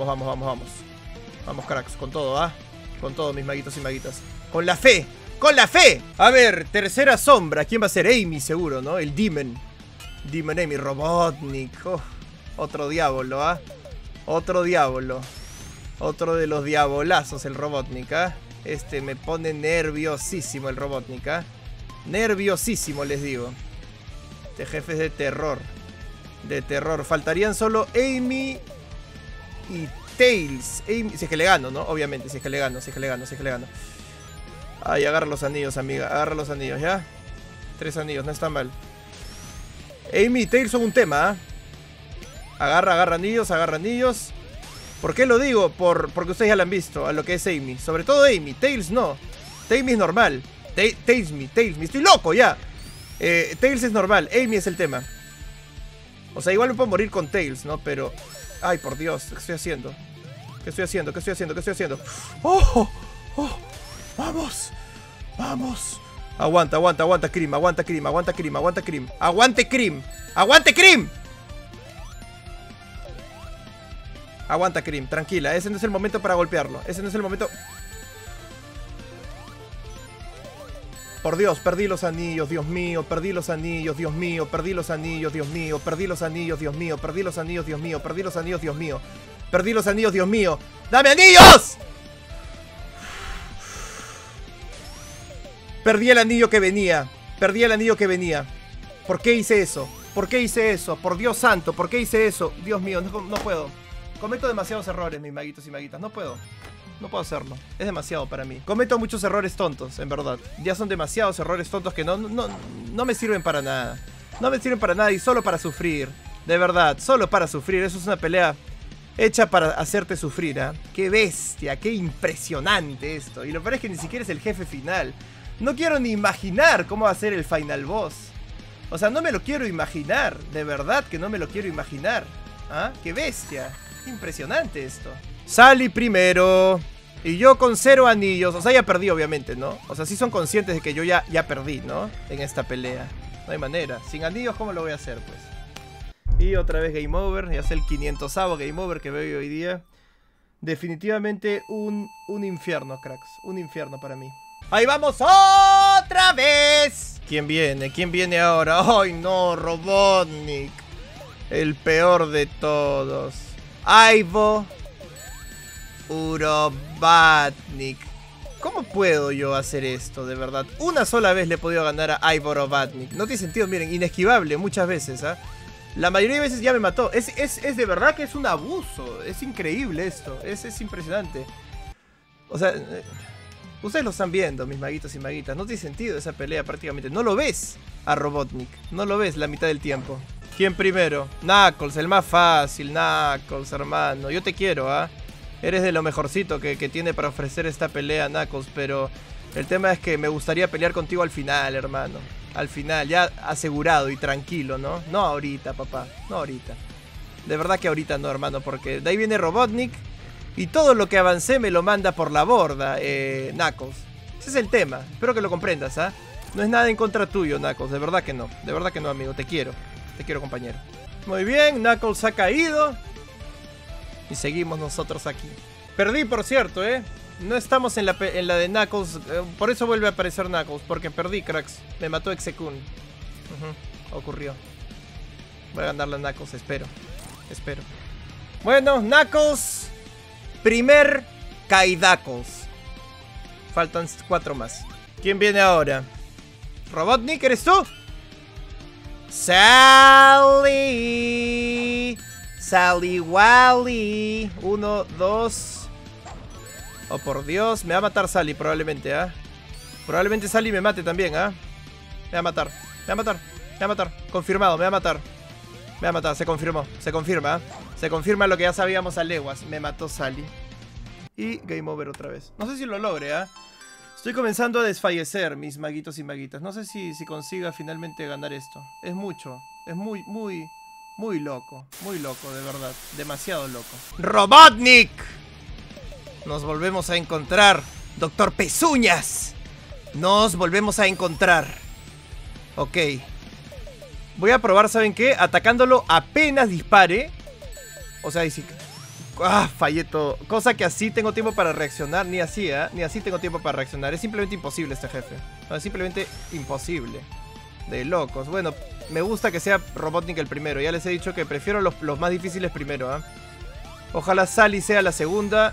Vamos, cracks. Con todo, ¿ah? Con todo, mis maguitos y maguitas. Con la fe. ¡Con la fe! A ver, tercera sombra. ¿Quién va a ser? Amy, seguro, ¿no? El Demon. Demon Amy. Robotnik. Oh, otro diablo, ¿ah? Otro diablo. Otro de los diabolazos, el Robotnik, ¿ah? Me pone nerviosísimo el Robotnik, ¿ah? Nerviosísimo, les digo. Este jefe es de terror. De terror. Faltarían solo Amy y Tails. Amy, si es que le gano, ¿no? Obviamente, si es que le gano. Ay, agarra los anillos, amiga. Agarra los anillos, ¿ya? 3 anillos, no está mal. Amy y Tails son un tema, ¿eh? Agarra anillos, agarra anillos. ¿Por qué lo digo? Porque ustedes ya lo han visto, a lo que es Amy. Sobre todo Amy, Tails no. Tails es normal. Tails me, estoy loco ya. Tails es normal, Amy es el tema. O sea, igual me puedo morir con Tails, ¿no? Pero... Ay, por Dios, ¿qué estoy haciendo? ¿Qué estoy haciendo? ¿Qué estoy haciendo? ¿Qué estoy haciendo? ¡Oh! ¡Oh! ¡Vamos! ¡Vamos! Aguanta, aguanta, aguanta, Cream, aguanta, Cream, aguanta, Cream, aguanta, Cream. ¡Aguante, Cream! ¡Aguante, Cream! Aguanta, Cream, tranquila. Ese no es el momento para golpearlo. Ese no es el momento... Por Dios, perdí los anillos, Dios mío. Perdí los anillos, Dios mío. Perdí los anillos, Dios mío. Perdí los anillos, Dios mío. Perdí los anillos, Dios mío. Perdí los anillos, Dios mío. Perdí los anillos, Dios mío. ¡Dame anillos! Perdí el anillo que venía. Perdí el anillo que venía. ¿Por qué hice eso? ¿Por qué hice eso? Por Dios santo, ¿por qué hice eso? Dios mío, no puedo. Cometo demasiados errores, mis maguitos y maguitas. No puedo. No puedo hacerlo. Es demasiado para mí. Cometo muchos errores tontos, en verdad. Ya son demasiados errores tontos que no me sirven para nada. No me sirven para nada y solo para sufrir. De verdad, solo para sufrir. Eso es una pelea hecha para hacerte sufrir, ¿eh? ¡Qué bestia! ¡Qué impresionante esto! Y lo peor es que ni siquiera es el jefe final. No quiero ni imaginar cómo va a ser el final boss. O sea, no me lo quiero imaginar. De verdad que no me lo quiero imaginar. ¿Ah? ¡Qué bestia! Impresionante esto. Sally primero. Y yo con 0 anillos. O sea, ya perdí, obviamente, ¿no? O sea, sí son conscientes de que yo ya perdí, ¿no? En esta pelea. No hay manera. Sin anillos, ¿cómo lo voy a hacer, pues? Y otra vez Game Over. Ya es el 500avo Game Over que veo hoy día. Definitivamente un infierno, cracks. Un infierno para mí. ¡Ahí vamos otra vez! ¿Quién viene? ¿Quién viene ahora? ¡Ay, no! Robotnik. El peor de todos. Ivo Urobatnik. ¿Cómo puedo yo hacer esto, de verdad? Una sola vez le he podido ganar a Ivo Urobatnik. No tiene sentido, miren, inesquivable muchas veces, ¿ah? La mayoría de veces ya me mató. Es de verdad que es un abuso. Es increíble esto. Es impresionante. O sea, ustedes lo están viendo, mis maguitos y maguitas. No tiene sentido esa pelea prácticamente. No lo ves a Robotnik. No lo ves la mitad del tiempo. ¿Quién primero? Knuckles, el más fácil. Knuckles, hermano. Yo te quiero, ¿ah? Eres de lo mejorcito que tiene para ofrecer esta pelea, Knuckles. Pero el tema es que me gustaría pelear contigo al final, hermano. Al final, ya asegurado y tranquilo, ¿no? No ahorita, papá. No ahorita. De verdad que ahorita no, hermano. Porque de ahí viene Robotnik. Y todo lo que avancé me lo manda por la borda, Knuckles. Ese es el tema. Espero que lo comprendas, ¿ah? No es nada en contra tuyo, Knuckles. De verdad que no. De verdad que no, amigo. Te quiero. Te quiero, compañero. Muy bien, Knuckles ha caído. Y seguimos nosotros aquí. Perdí, por cierto, ¿eh? No estamos en la de Knuckles. Por eso vuelve a aparecer Knuckles. Porque perdí, cracks. Me mató Exekun. Ocurrió. Voy a ganarle a Knuckles, espero. Espero. Bueno, Knuckles. Primer Kaidackles. Faltan 4 más. ¿Quién viene ahora? ¿Robotnik, eres tú? Sally. Sally Wally. 1, 2. Oh, por Dios. Me va a matar Sally probablemente, ¿ah? Probablemente Sally me mate también, ¿ah? Me va a matar. Me va a matar. Me va a matar. Confirmado, me va a matar. Me va a matar, se confirmó. Se confirma, ¿eh? Se confirma lo que ya sabíamos a leguas. Me mató Sally. Y Game Over otra vez. No sé si lo logre, ¿ah? Estoy comenzando a desfallecer, mis maguitos y maguitas. No sé si consiga finalmente ganar esto. Es mucho. Es muy loco. Muy loco, de verdad. Demasiado loco. ¡Robotnik! Nos volvemos a encontrar. Doctor Pezuñas. Nos volvemos a encontrar. Ok. Voy a probar, ¿saben qué? Atacándolo apenas dispare. O sea, fallé todo. Cosa que así tengo tiempo para reaccionar. Ni así, ¿eh? Ni así tengo tiempo para reaccionar. Es simplemente imposible este jefe. No, es simplemente imposible. De locos. Bueno, me gusta que sea Robotnik el primero. Ya les he dicho que prefiero los más difíciles primero, ¿eh? Ojalá Sally sea la segunda.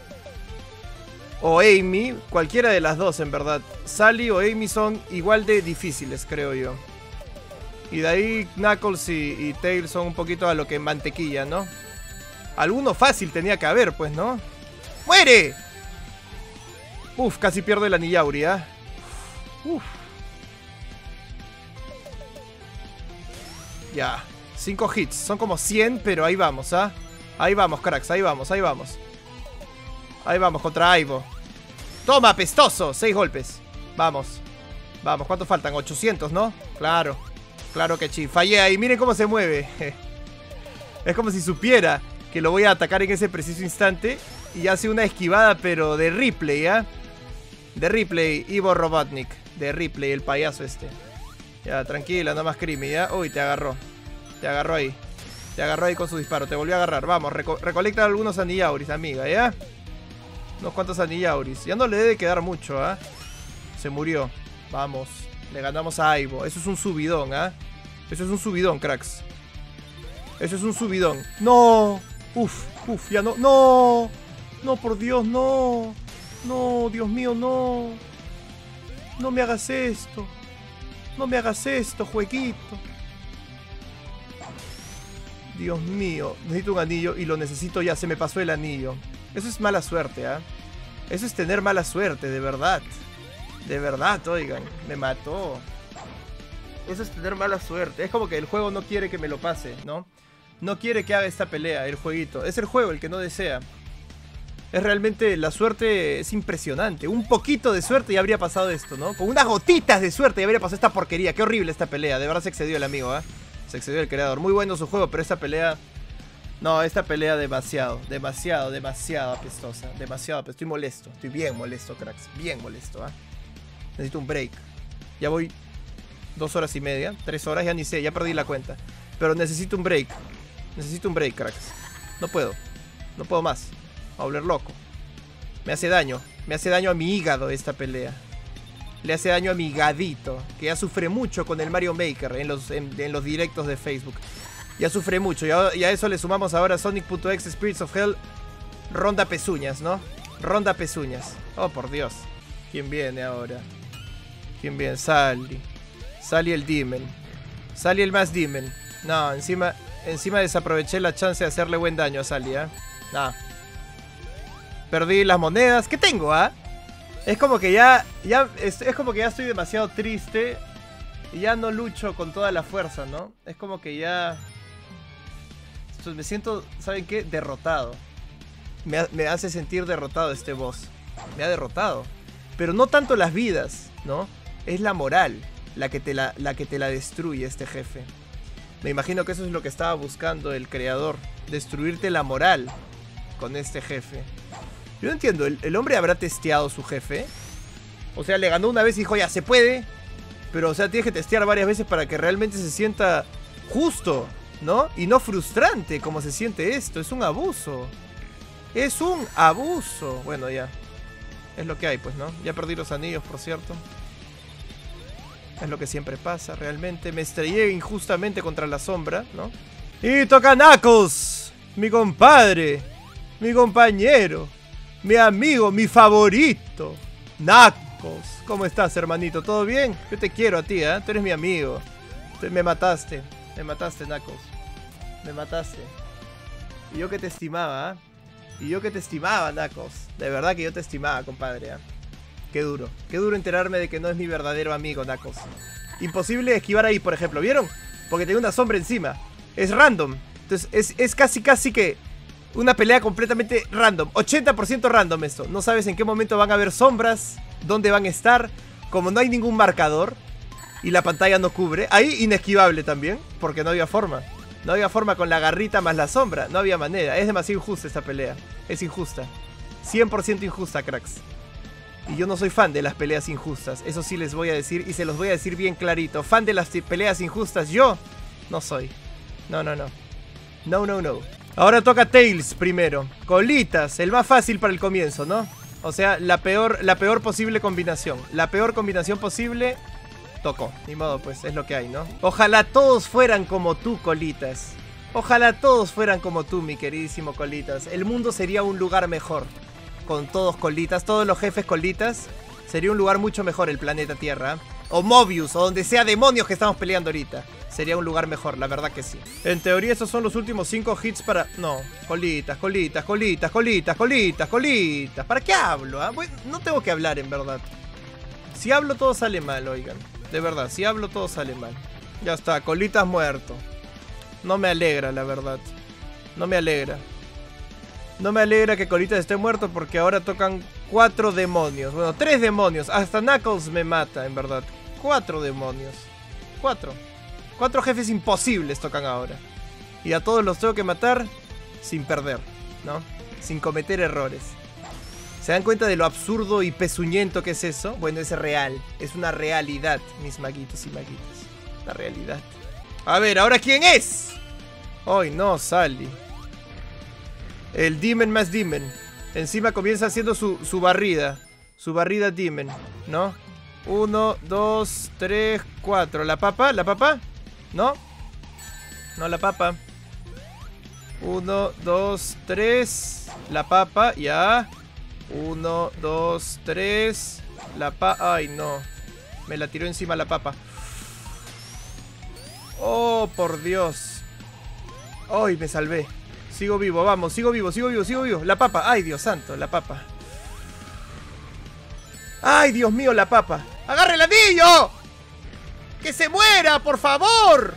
O Amy. Cualquiera de las dos, en verdad. Sally o Amy son igual de difíciles, creo yo. Y de ahí Knuckles y Tails son un poquito a lo que mantequilla, ¿no? Alguno fácil tenía que haber, pues, ¿no? ¡Muere! Uf, casi pierdo el Anillauri, ¿ah? Uf. Ya, 5 hits, son como 100, pero ahí vamos, ¿ah? Ahí vamos, cracks, ahí vamos, ahí vamos. Ahí vamos, contra Aibo. Toma, apestoso, 6 golpes. Vamos, vamos, ¿cuántos faltan? 800, ¿no? Claro, claro que sí, fallé ahí, miren cómo se mueve. Es como si supiera que lo voy a atacar en ese preciso instante. Y hace una esquivada, pero de replay, ¿ah? De replay, Ivo Robotnik. De replay, el payaso este. Ya, tranquila, no más crimen, ¿ya? Uy, te agarró. Te agarró ahí. Te agarró ahí con su disparo, te volvió a agarrar. Vamos, recolecta algunos Anillauris, amiga, ¿ya? Unos cuantos Anillauris. Ya no le debe quedar mucho, ¿ah? Se murió. Vamos, le ganamos a Aibo. Eso es un subidón, ¿ah? Eso es un subidón, cracks. Eso es un subidón. ¡No! Uf, ya no. ¡No! No, por Dios, no. No, Dios mío, no. No me hagas esto. No me hagas esto, jueguito. Dios mío, necesito un anillo y lo necesito ya. Se me pasó el anillo. Eso es mala suerte, ¿ah? Eso es tener mala suerte, de verdad. De verdad, oigan. Me mató. Eso es tener mala suerte. Es como que el juego no quiere que me lo pase, ¿no? No quiere que haga esta pelea, el jueguito. Es el juego el que no desea. Es realmente, la suerte es impresionante. Un poquito de suerte y habría pasado esto, ¿no? Con unas gotitas de suerte y habría pasado esta porquería. Qué horrible esta pelea. De verdad se excedió el amigo, ¿eh? Se excedió el creador. Muy bueno su juego, pero esta pelea... No, esta pelea demasiado apestosa. Demasiado apestosa. Estoy molesto. Estoy bien molesto, cracks. Bien molesto, ¿eh? Necesito un break. Ya voy 2 horas y media. 3 horas, ya ni sé. Ya perdí la cuenta. Pero necesito un break. Necesito un break, cracks. No puedo. No puedo más. A volver loco. Me hace daño. Me hace daño a mi hígado esta pelea. Le hace daño a mi gadito, que ya sufre mucho con el Mario Maker en los directos de Facebook. Ya sufre mucho. Y a eso le sumamos ahora Sonic.exe Spirits of Hell. Ronda pezuñas, ¿no? Ronda pezuñas. Oh, por Dios. ¿Quién viene ahora? ¿Quién viene? Sally. Sally el Demon. Sally el más Demon. No, encima desaproveché la chance de hacerle buen daño a Sally, ¿eh? Nah. Perdí las monedas. ¿Qué tengo, ah? Es como que es como que ya estoy demasiado triste. Y ya no lucho con toda la fuerza, ¿no? Es como que ya... Entonces me siento, ¿saben qué? Derrotado. Me hace sentir derrotado este boss. Me ha derrotado. Pero no tanto las vidas, ¿no? Es la moral la que te la destruye este jefe. Me imagino que eso es lo que estaba buscando el creador. Destruirte la moral con este jefe. Yo no entiendo, ¿el hombre habrá testeado su jefe? O sea, le ganó una vez y dijo, ya, se puede. Pero, o sea, tienes que testear varias veces para que realmente se sienta justo, ¿no? Y no frustrante como se siente esto. Es un abuso. Es un abuso. Bueno, ya. Es lo que hay, pues, ¿no? Ya perdí los anillos, por cierto. Es lo que siempre pasa, realmente. Me estrellé injustamente contra la sombra, ¿no? Y toca Knuckles, mi compadre, mi compañero, mi amigo, mi favorito, Knuckles. ¿Cómo estás, hermanito? ¿Todo bien? Yo te quiero a ti, ¿eh? Tú eres mi amigo. Me mataste, Knuckles. Me mataste. Y yo que te estimaba, ¿eh? Y yo que te estimaba, Knuckles. De verdad que yo te estimaba, compadre, ¿eh? Qué duro enterarme de que no es mi verdadero amigo, Knuckles. Imposible esquivar ahí, por ejemplo, ¿vieron? Porque tengo una sombra encima. Es random. Entonces es casi que una pelea completamente random. 80% random esto. No sabes en qué momento van a haber sombras, dónde van a estar. Como no hay ningún marcador y la pantalla no cubre. Ahí inesquivable también, porque no había forma. No había forma con la garrita más la sombra. No había manera. Es demasiado injusta esta pelea. Es injusta. 100% injusta, cracks. Y yo no soy fan de las peleas injustas. Eso sí les voy a decir y se los voy a decir bien clarito. Fan de las peleas injustas, yo no soy. No. No. Ahora toca Tails primero. Colitas, el más fácil para el comienzo, ¿no? O sea, la peor posible combinación. La peor combinación posible tocó. Ni modo, pues, es lo que hay, ¿no? Ojalá todos fueran como tú, Colitas. Ojalá todos fueran como tú, mi queridísimo Colitas. El mundo sería un lugar mejor. Con todos Colitas, todos los jefes Colitas. Sería un lugar mucho mejor el planeta Tierra. O Mobius, o donde sea demonios que estamos peleando ahorita. Sería un lugar mejor, la verdad que sí. En teoría esos son los últimos 5 hits para... No, colitas, colitas, colitas, colitas, colitas, colitas. ¿Para qué hablo? Bueno, no tengo que hablar en verdad. Si hablo todo sale mal, oigan. De verdad, si hablo todo sale mal. Ya está, colitas muerto. No me alegra, la verdad. No me alegra. No me alegra que Colitas esté muerto porque ahora tocan 4 demonios. Bueno, 3 demonios. Hasta Knuckles me mata, en verdad. 4 demonios. 4 jefes imposibles tocan ahora. Y a todos los tengo que matar sin perder, ¿no? Sin cometer errores. ¿Se dan cuenta de lo absurdo y pezuñento que es eso? Bueno, es real. Es una realidad, mis maguitos y maguitas. La realidad. A ver, ¿ahora quién es? Ay, no, Sally. El Demon más Demon. Encima comienza haciendo su barrida. Su barrida Demon, ¿no? 1, 2, 3, 4. ¿La papa? ¿La papa? ¿No? No, la papa. 1, 2, 3. La papa, ya. 1, 2, 3. La papa. Ay, no. Me la tiró encima la papa. Oh, por Dios. Ay, me salvé. Sigo vivo, vamos, sigo vivo, sigo vivo, sigo vivo. La papa, ay, Dios santo, la papa. Ay, Dios mío, la papa. ¡Agarre el anillo! ¡Que se muera, por favor!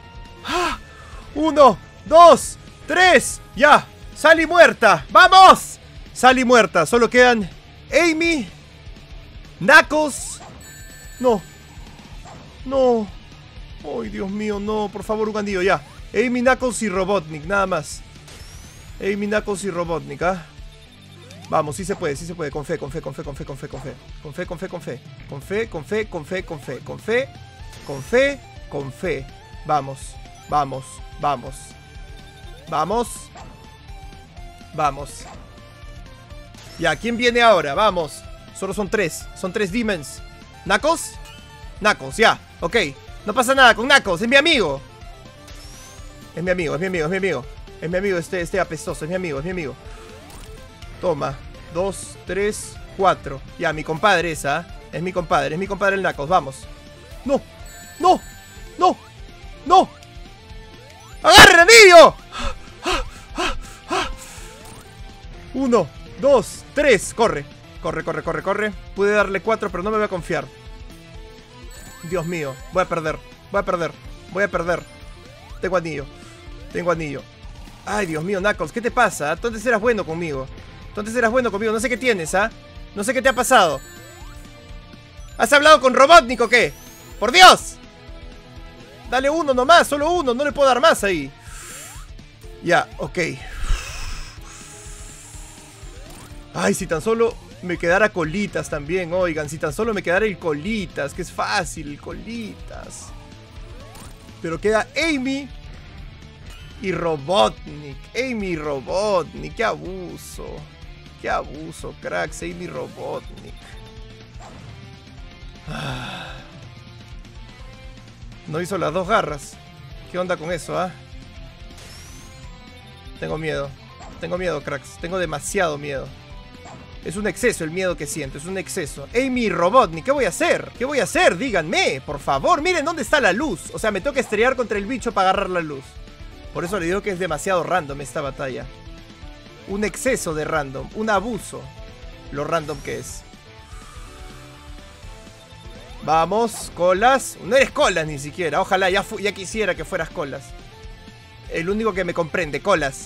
1, 2, 3. Ya, Sally muerta. ¡Vamos! Sally muerta, solo quedan Amy, Knuckles. No. No. Ay, Dios mío, no, por favor, un anillo, ya. Amy, Knuckles y Robotnik, nada más. Amy, Knuckles y Robotnik, ¿ah? Vamos, sí se puede, con fe, con fe, con fe, con fe, con fe, con fe. Con fe, con fe, con fe. Con fe, con fe, con fe, con fe. Con fe, con fe, con fe. Vamos, vamos, vamos. Vamos. Vamos. Ya, ¿quién viene ahora? Vamos. Solo son 3. Son 3 demons. ¿Knuckles? Knuckles, ya, ok. No pasa nada con Knuckles, es mi amigo. Es mi amigo, es mi amigo, es mi amigo. Es mi amigo este apestoso, es mi amigo, es mi amigo. Toma, 2, 3, 4. Ya, mi compadre esa. Es mi compadre el Knuckles, vamos. ¡No! ¡No! ¡No! ¡No! ¡Agarre el anillo! 1, 2, 3, corre. Corre, corre, corre, corre. Pude darle 4, pero no me voy a confiar. Dios mío, voy a perder. Voy a perder. Voy a perder. Tengo anillo. Tengo anillo. Ay, Dios mío, Knuckles, ¿qué te pasa? Tú antes eras bueno conmigo. Tú antes eras bueno conmigo. No sé qué tienes, ¿ah? No sé qué te ha pasado. ¿Has hablado con Robotnik o qué? ¡Por Dios! Dale uno nomás, solo uno. No le puedo dar más ahí. Ya, ok. Ay, si tan solo me quedara Colitas también, oigan. Si tan solo me quedara el Colitas, que es fácil, el Colitas. Pero queda Amy y Robotnik. Amy y Robotnik, qué abuso. Qué abuso, cracks. Amy y Robotnik. No hizo las 2 garras. ¿Qué onda con eso, ah? Tengo miedo. Tengo miedo, cracks. Tengo demasiado miedo. Es un exceso el miedo que siento, es un exceso. Amy y Robotnik, ¿qué voy a hacer? ¿Qué voy a hacer? Díganme, por favor. Miren dónde está la luz. O sea, me tengo que estrellar contra el bicho para agarrar la luz. Por eso le digo que es demasiado random esta batalla. Un exceso de random, un abuso. Lo random que es. Vamos, Colas. No eres Colas ni siquiera. Ojalá, ya quisiera que fueras Colas. El único que me comprende, Colas.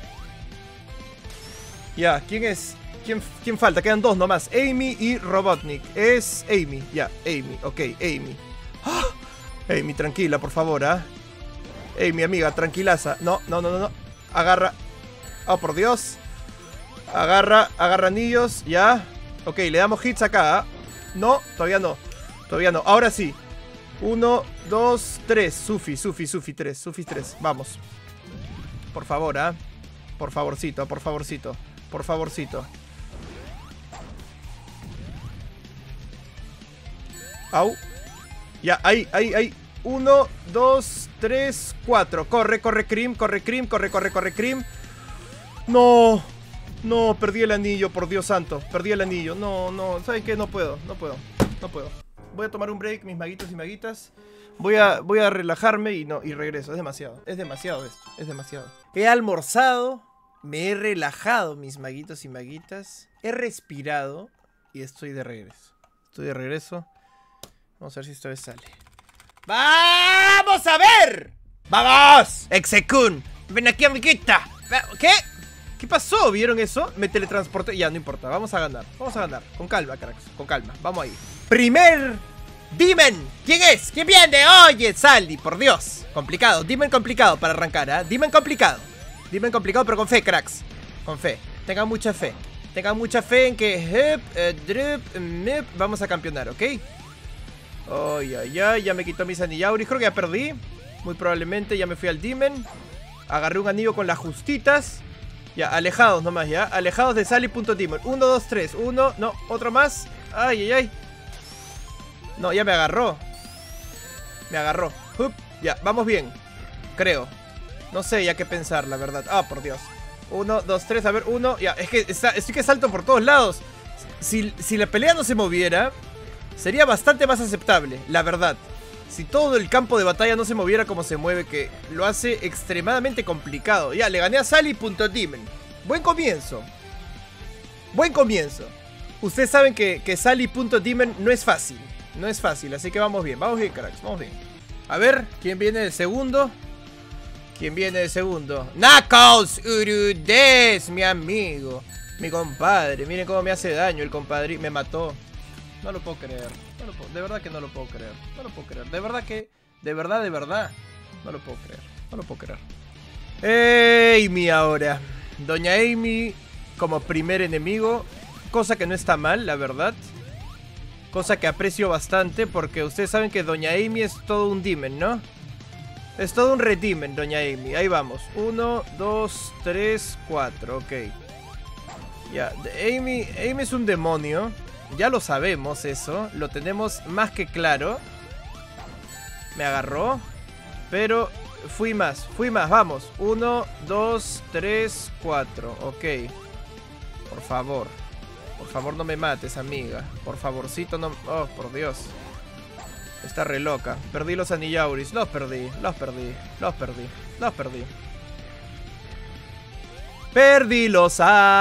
Ya, ¿quién es? ¿Quién falta? Quedan 2 nomás. Amy y Robotnik. Es Amy. Ya, Amy. Ok, Amy. ¡Ah! Amy, tranquila, por favor, ¿ah? Amy, amiga, tranquilaza. No, no, no, no, no. Agarra. Oh, por Dios. Agarra anillos. Ya. Ok, le damos hits acá, ¿ah? No, todavía no. Todavía no. Ahora sí. 1, 2, 3. Sufi 3. Sufi 3. Vamos. Por favor, ¿ah? Por favorcito, por favorcito. Por favorcito. Au. Ya, ahí. 1, 2, 3, 4. Corre, Cream, corre, Cream. No. No, perdí el anillo, por Dios santo. Perdí el anillo. No, ¿saben qué? No puedo. Voy a tomar un break, mis maguitos y maguitas. Voy a relajarme y regreso. Es demasiado esto, es demasiado. He almorzado, me he relajado, mis maguitos y maguitas. He respirado y estoy de regreso. Vamos a ver si esta vez sale. ¡Vamos a ver! ¡Vamos! Execun, ven aquí, amiguita. ¿Qué? ¿Qué pasó? ¿Vieron eso? Me teletransporté. Ya, no importa, vamos a ganar. Con calma, cracks, con calma. Vamos ahí. Primer Demon. ¿Quién es? ¿Quién viene? Oye, Sally, por Dios. Complicado, Demon complicado para arrancar, ¿eh? Demon complicado, pero con fe, cracks. Con fe, tengan mucha fe. Tengan mucha fe en que vamos a campeonar, ¿ok? Ya me quitó mis anillauris. Creo que ya perdí. Muy probablemente ya me fui al Demon. Agarré un anillo con las justitas. Ya, alejados nomás, ya. Alejados de Sally.Demon. 1, 2, 3. 1, no, otro más. Ay. No, ya me agarró. Ya, vamos bien. Creo. No sé ya qué pensar, la verdad. Ah, por Dios. 1, 2, 3, a ver, 1. Ya, es que estoy que salto por todos lados. Si la pelea no se moviera, sería bastante más aceptable, la verdad. Si todo el campo de batalla no se moviera como se mueve, que lo hace extremadamente complicado. Ya, le gané a Sally.Demon. Buen comienzo. Ustedes saben que Sally.Demon no es fácil. Así que vamos bien, cracks, vamos bien. A ver, ¿quién viene de segundo? Knuckles Urudes, mi amigo, mi compadre. Miren cómo me hace daño el compadre. Me mató. No lo puedo creer. De verdad que no lo puedo creer. De verdad. No lo puedo creer. Amy ahora. Doña Amy como primer enemigo. Cosa que no está mal, la verdad. Cosa que aprecio bastante porque ustedes saben que Doña Amy es todo un demon, ¿no? Es todo un redemon, Doña Amy. Ahí vamos. 1, 2, 3, 4. Ok. Ya, Amy es un demonio. Ya lo sabemos eso. Lo tenemos más que claro. Me agarró. Pero fui más. Vamos. 1, 2, 3, 4. Ok. Por favor no me mates, amiga. Por favorcito no... Oh, por Dios. Está re loca. Perdí los anillauris. Los perdí. Perdí los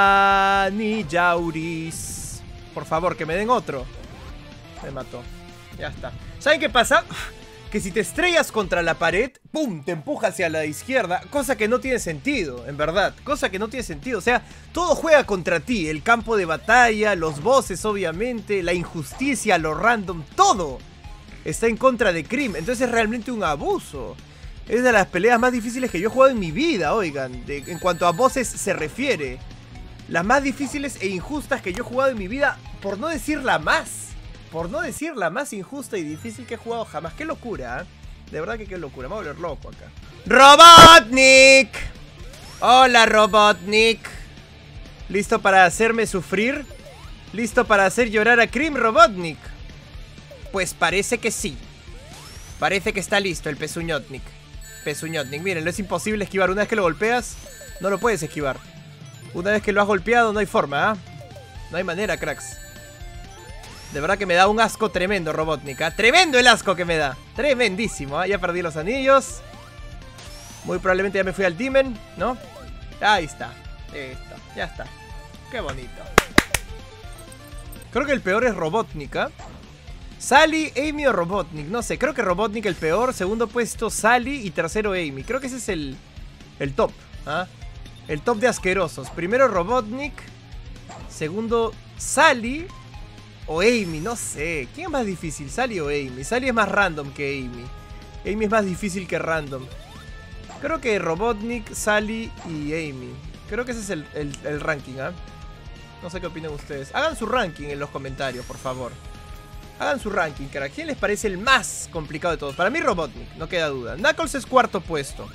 anillauris. Por favor, que me den otro. Me mató. Ya está. ¿Saben qué pasa? Que si te estrellas contra la pared, ¡pum!, te empuja hacia la izquierda. Cosa que no tiene sentido, en verdad. O sea, todo juega contra ti. El campo de batalla, los bosses, obviamente, la injusticia, lo random, todo está en contra de Cream. Entonces es realmente un abuso. Es de las peleas más difíciles que yo he jugado en mi vida, oigan. En cuanto a bosses se refiere. Las más difíciles e injustas que yo he jugado en mi vida, por no decir la más injusta y difícil que he jugado jamás. ¡Qué locura! ¿Eh? De verdad que qué locura. Me voy a volver loco acá. ¡Robotnik! Hola, Robotnik. ¿Listo para hacerme sufrir? ¿Listo para hacer llorar a Cream, Robotnik? Pues parece que sí. Parece que está listo el Pezuñotnik. Miren, es imposible esquivar. Una vez que lo golpeas, no lo puedes esquivar. Una vez que lo has golpeado, no hay forma, ¿eh? No hay manera, cracks. De verdad que me da un asco tremendo, Robotnik, ¿eh? Tremendo el asco que me da. Tremendísimo, ¿eh? Ya perdí los anillos. Muy probablemente ya me fui al Demon, ¿no? Ahí está. Listo, ya está. Qué bonito. Creo que el peor es Robotnik, ¿eh? Sally, Amy o Robotnik, no sé. Creo que Robotnik el peor. Segundo puesto Sally y tercero Amy. Creo que ese es el top, ¿ah? El top de asquerosos. Primero Robotnik. Segundo Sally o Amy, no sé. ¿Quién es más difícil, Sally o Amy? Sally es más random que Amy. Amy es más difícil que random. Creo que Robotnik, Sally y Amy. Creo que ese es el ranking, ¿ah? No sé qué opinan ustedes. Hagan su ranking en los comentarios, por favor. Hagan su ranking, cara. ¿Quién les parece el más complicado de todos? Para mí Robotnik, no queda duda. Knuckles es cuarto puesto.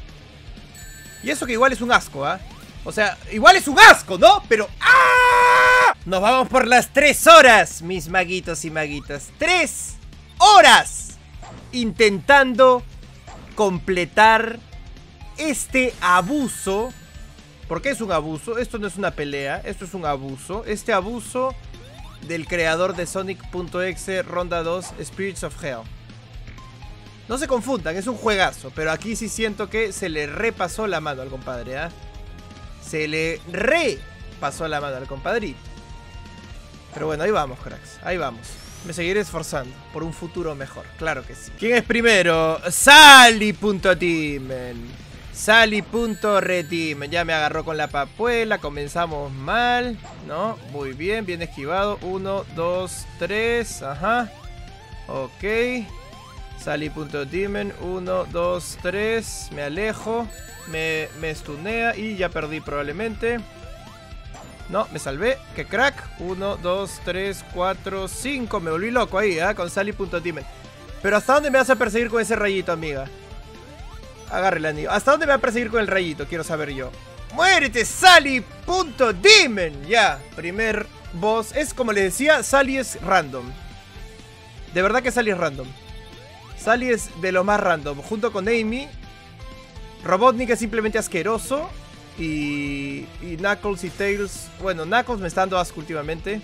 Y eso que igual es un asco, ¿ah? O sea, igual es un asco, ¿no? Pero... ¡ah! Nos vamos por las 3 horas, mis maguitos y maguitas. 3 horas intentando completar este abuso. ¿Por qué es un abuso? Esto no es una pelea, esto es un abuso. Este abuso del creador de Sonic.exe Ronda 2 Spirits of Hell. No se confundan, es un juegazo, pero aquí sí siento que se le repasó la mano al compadre, ¿ah? Se le repasó la mano al compadrito. Pero bueno, ahí vamos, cracks, ahí vamos. Me seguiré esforzando por un futuro mejor, claro que sí. ¿Quién es primero? Sally.Timen. Sally.Retimen. Ya me agarró con la papuela, comenzamos mal, ¿no? Muy bien, bien esquivado. 1, 2, 3, ajá. Ok. Sally.Timen, 1, 2, 3. Me alejo. Me stunea y ya perdí probablemente. No, me salvé. ¡Qué crack! 1, 2, 3, 4, 5. Me volví loco ahí, ¿eh? Con Sally.Timen. Pero ¿hasta dónde me vas a perseguir con ese rayito, amiga? Agarre el anillo. ¿Hasta dónde me va a perseguir con el rayito? Quiero saber yo. ¡Muérete, Sally.Timen! Ya, primer boss. Es como les decía, Sally es random. De verdad que Sally es random. Sally es de lo más random. Junto con Amy. Robotnik es simplemente asqueroso. Y Knuckles y Tails. Bueno, Knuckles me está dando asco últimamente.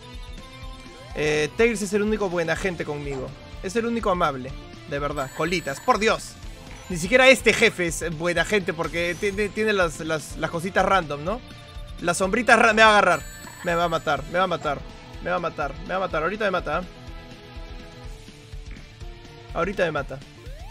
Tails es el único buena gente conmigo. Es el único amable. De verdad. Colitas, por Dios. Ni siquiera este jefe es buena gente porque tiene las cositas random, ¿no? Las sombritas me va a agarrar. Me va a matar, me va a matar. Me va a matar, me va a matar. Ahorita me mata, ¿eh? Ahorita me mata.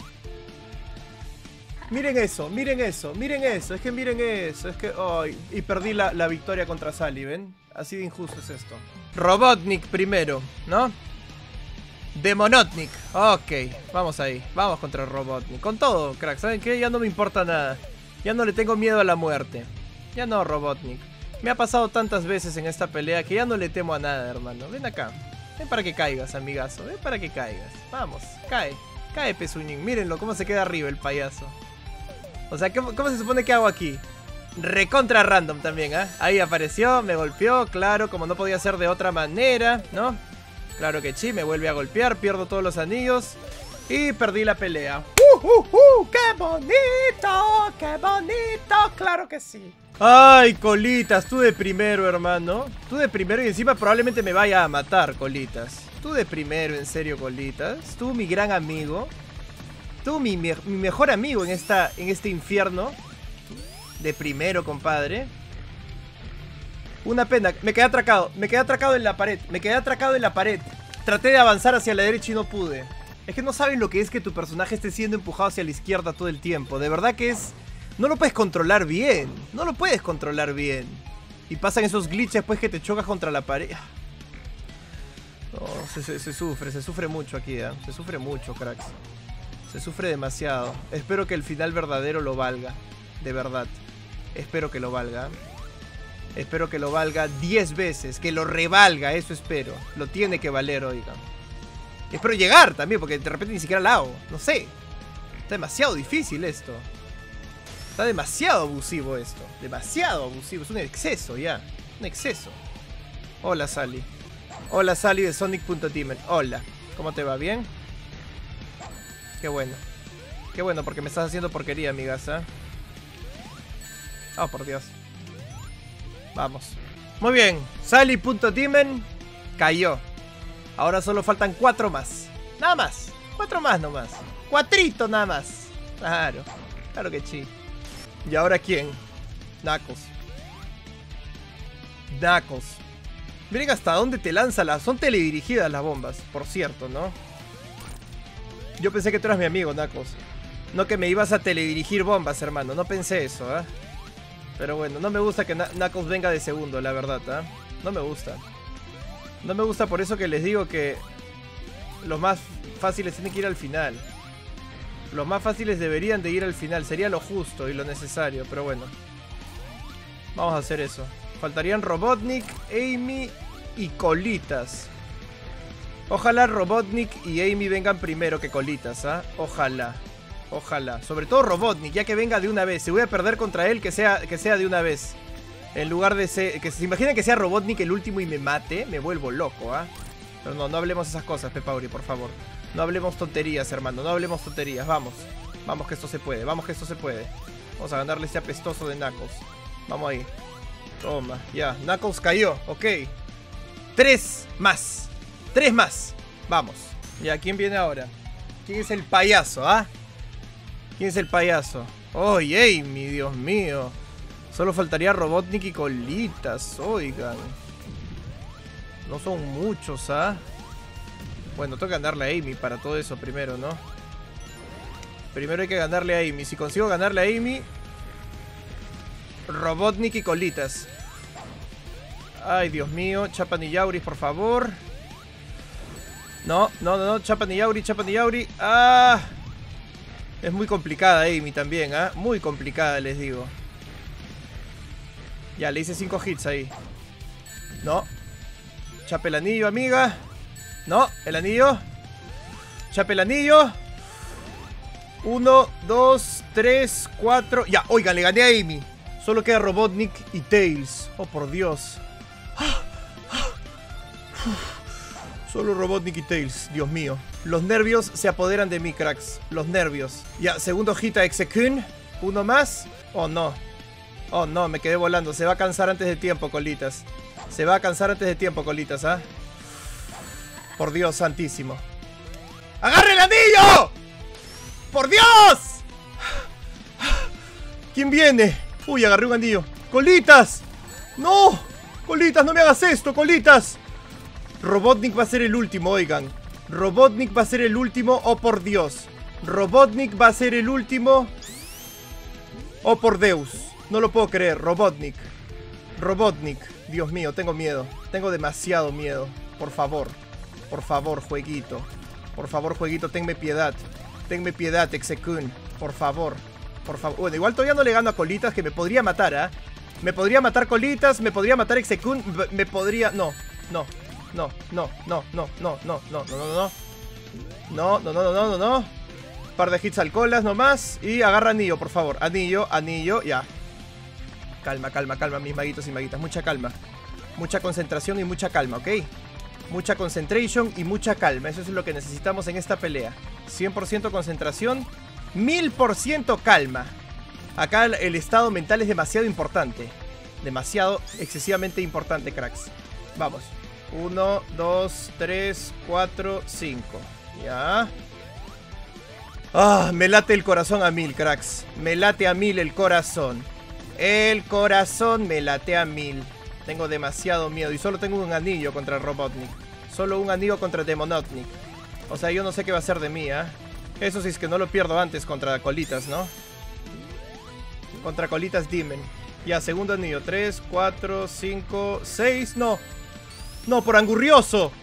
Miren eso, miren eso, miren eso. Es que miren eso. Es que... Oh, y perdí la victoria contra Sally, ¿ven? Así de injusto es esto. Robotnik primero, ¿no? Demonotnik. Ok, vamos ahí. Vamos contra Robotnik. Con todo, crack. ¿Saben qué? Ya no me importa nada. Ya no le tengo miedo a la muerte. Ya no, Robotnik. Me ha pasado tantas veces en esta pelea que ya no le temo a nada, hermano. Ven acá. Ven para que caigas, amigazo. Ven para que caigas. Vamos, cae. Cae, pezuñín. Mírenlo, cómo se queda arriba el payaso. O sea, ¿cómo se supone que hago aquí? Recontra random también, ¿eh? Ahí apareció, me golpeó, claro, como no podía ser de otra manera, ¿no? Claro que sí, me vuelve a golpear, pierdo todos los anillos y perdí la pelea. ¡Qué bonito! ¡Qué bonito! ¡Claro que sí! Ay, Colitas, tú de primero, hermano. Tú de primero y encima probablemente me vaya a matar, Colitas. Tú de primero, en serio, Colitas. Tú, mi gran amigo. Tú, mi mejor amigo en este infierno. De primero, compadre. Una pena, me quedé atracado. Me quedé atracado en la pared. Me quedé atracado en la pared. Traté de avanzar hacia la derecha y no pude. Es que no saben lo que es que tu personaje esté siendo empujado hacia la izquierda todo el tiempo. De verdad que es... No lo puedes controlar bien. No lo puedes controlar bien. Y pasan esos glitches pues que te chocas contra la pared. Oh, se sufre mucho aquí, ¿eh? Se sufre mucho, cracks. Se sufre demasiado. Espero que el final verdadero lo valga. De verdad. Espero que lo valga. Espero que lo valga 10 veces. Que lo revalga, eso espero. Lo tiene que valer, oigan. Espero llegar también, porque de repente ni siquiera la hago. No sé. Está demasiado difícil esto. Está demasiado abusivo esto. Demasiado abusivo. Es un exceso ya. Un exceso. Hola, Sally. Hola, Sally de Sonic.Timen. Hola. ¿Cómo te va? ¿Bien? Qué bueno. Qué bueno, porque me estás haciendo porquería, amigas, ¿eh? Oh, por Dios. Vamos. Muy bien. Sally.Timen cayó. Ahora solo faltan 4 más. Nada más. 4 más nomás. 4 nada más. Claro. Claro que sí. ¿Y ahora quién? Knuckles. Knuckles. Miren hasta dónde te lanza las... Son teledirigidas las bombas, por cierto, ¿no? Yo pensé que tú eras mi amigo, Knuckles. No que me ibas a teledirigir bombas, hermano. No pensé eso, ¿eh? Pero bueno, no me gusta que Knuckles venga de segundo, la verdad, ¿eh? No me gusta. No me gusta, por eso que les digo que los más fáciles tienen que ir al final. Los más fáciles deberían de ir al final. Sería lo justo y lo necesario, pero bueno. Vamos a hacer eso. Faltarían Robotnik, Amy y Colitas. Ojalá Robotnik y Amy vengan primero que Colitas, ¿ah? Ojalá. Ojalá. Sobre todo Robotnik, ya que venga de una vez. Si voy a perder contra él, que sea de una vez. En lugar de ser... Que se imaginen que sea Robotnik el último y me mate. Me vuelvo loco, ¿ah? Pero no hablemos esas cosas, Pepauri, por favor. No hablemos tonterías, hermano. No hablemos tonterías. Vamos. Vamos que esto se puede. Vamos que esto se puede. Vamos a ganarle este apestoso de Knuckles. Vamos ahí. Toma. Ya. Knuckles cayó. Ok. 3 más. 3 más. Vamos. Ya, ¿quién viene ahora? ¿Quién es el payaso, ah? ¿Quién es el payaso? ¡Ay, Amy, Dios mío! Solo faltaría Robotnik y Colitas, oigan. No son muchos, ¿ah? Bueno, tengo que ganarle a Amy para todo eso primero, ¿no? Primero hay que ganarle a Amy. Si consigo ganarle a Amy, Robotnik y Colitas. Ay, Dios mío. Chapan y Yauris, por favor. No, no, no, no. Chapan y Yauri, Chapan y Yauri. ¡Ah! Es muy complicada Amy también, ¿ah? Muy complicada, les digo. Ya, le hice 5 hits ahí. No. Chape el anillo, amiga. No, el anillo. Chape el anillo. 1, 2, 3, 4. Ya, oigan, le gané a Amy. Solo queda Robotnik y Tails. Oh, por Dios. Solo Robotnik y Tails, Dios mío. Los nervios se apoderan de mí, cracks. Los nervios. Ya, segundo hit a Execune. Uno más. Oh, no. Oh, no, me quedé volando. Se va a cansar antes de tiempo, Colitas. Se va a cansar antes de tiempo, Colitas, ¿ah? Por Dios santísimo. ¡Agarre el anillo! ¡Por Dios! ¿Quién viene? Uy, agarré un anillo. ¡Colitas! ¡No! ¡Colitas, no me hagas esto, Colitas! Robotnik va a ser el último, oigan. Robotnik va a ser el último, oh por Dios. Robotnik va a ser el último. Oh por Deus. No lo puedo creer, Robotnik. Robotnik. Dios mío, tengo miedo. Tengo demasiado miedo. Por favor, jueguito. Por favor, jueguito, tenme piedad. Tenme piedad, Execune. Por favor. Por favor. Bueno, igual todavía no le gano a Colitas, que me podría matar, ¿ah? Me podría matar Colitas, me podría matar Execune. Me podría... No, no. No, no, no, no, no, no, no, no, no, no, no, no, no, no, no, no. Par de hits al colas nomás. Y agarra anillo, por favor. Anillo, anillo, ya. Calma, calma, calma, mis maguitos y maguitas. Mucha calma. Mucha concentración y mucha calma, ¿ok? Mucha concentration y mucha calma. Eso es lo que necesitamos en esta pelea. 100% concentración, 1000% calma. Acá el estado mental es demasiado importante. Demasiado, excesivamente importante, cracks. Vamos. 1, 2, 3, 4, 5. Ya. Ah, me late el corazón a 1000, cracks. Me late a 1000 el corazón. El corazón me late a 1000. Tengo demasiado miedo. Y solo tengo un anillo contra Robotnik. Solo un anillo contra Demonotnik. O sea, yo no sé qué va a hacer de mí, ¿eh? Eso sí es que no lo pierdo antes contra Colitas, ¿no? Contra Colitas Demon. Ya, segundo anillo. 3, 4, 5, 6. No. No, por angurrioso.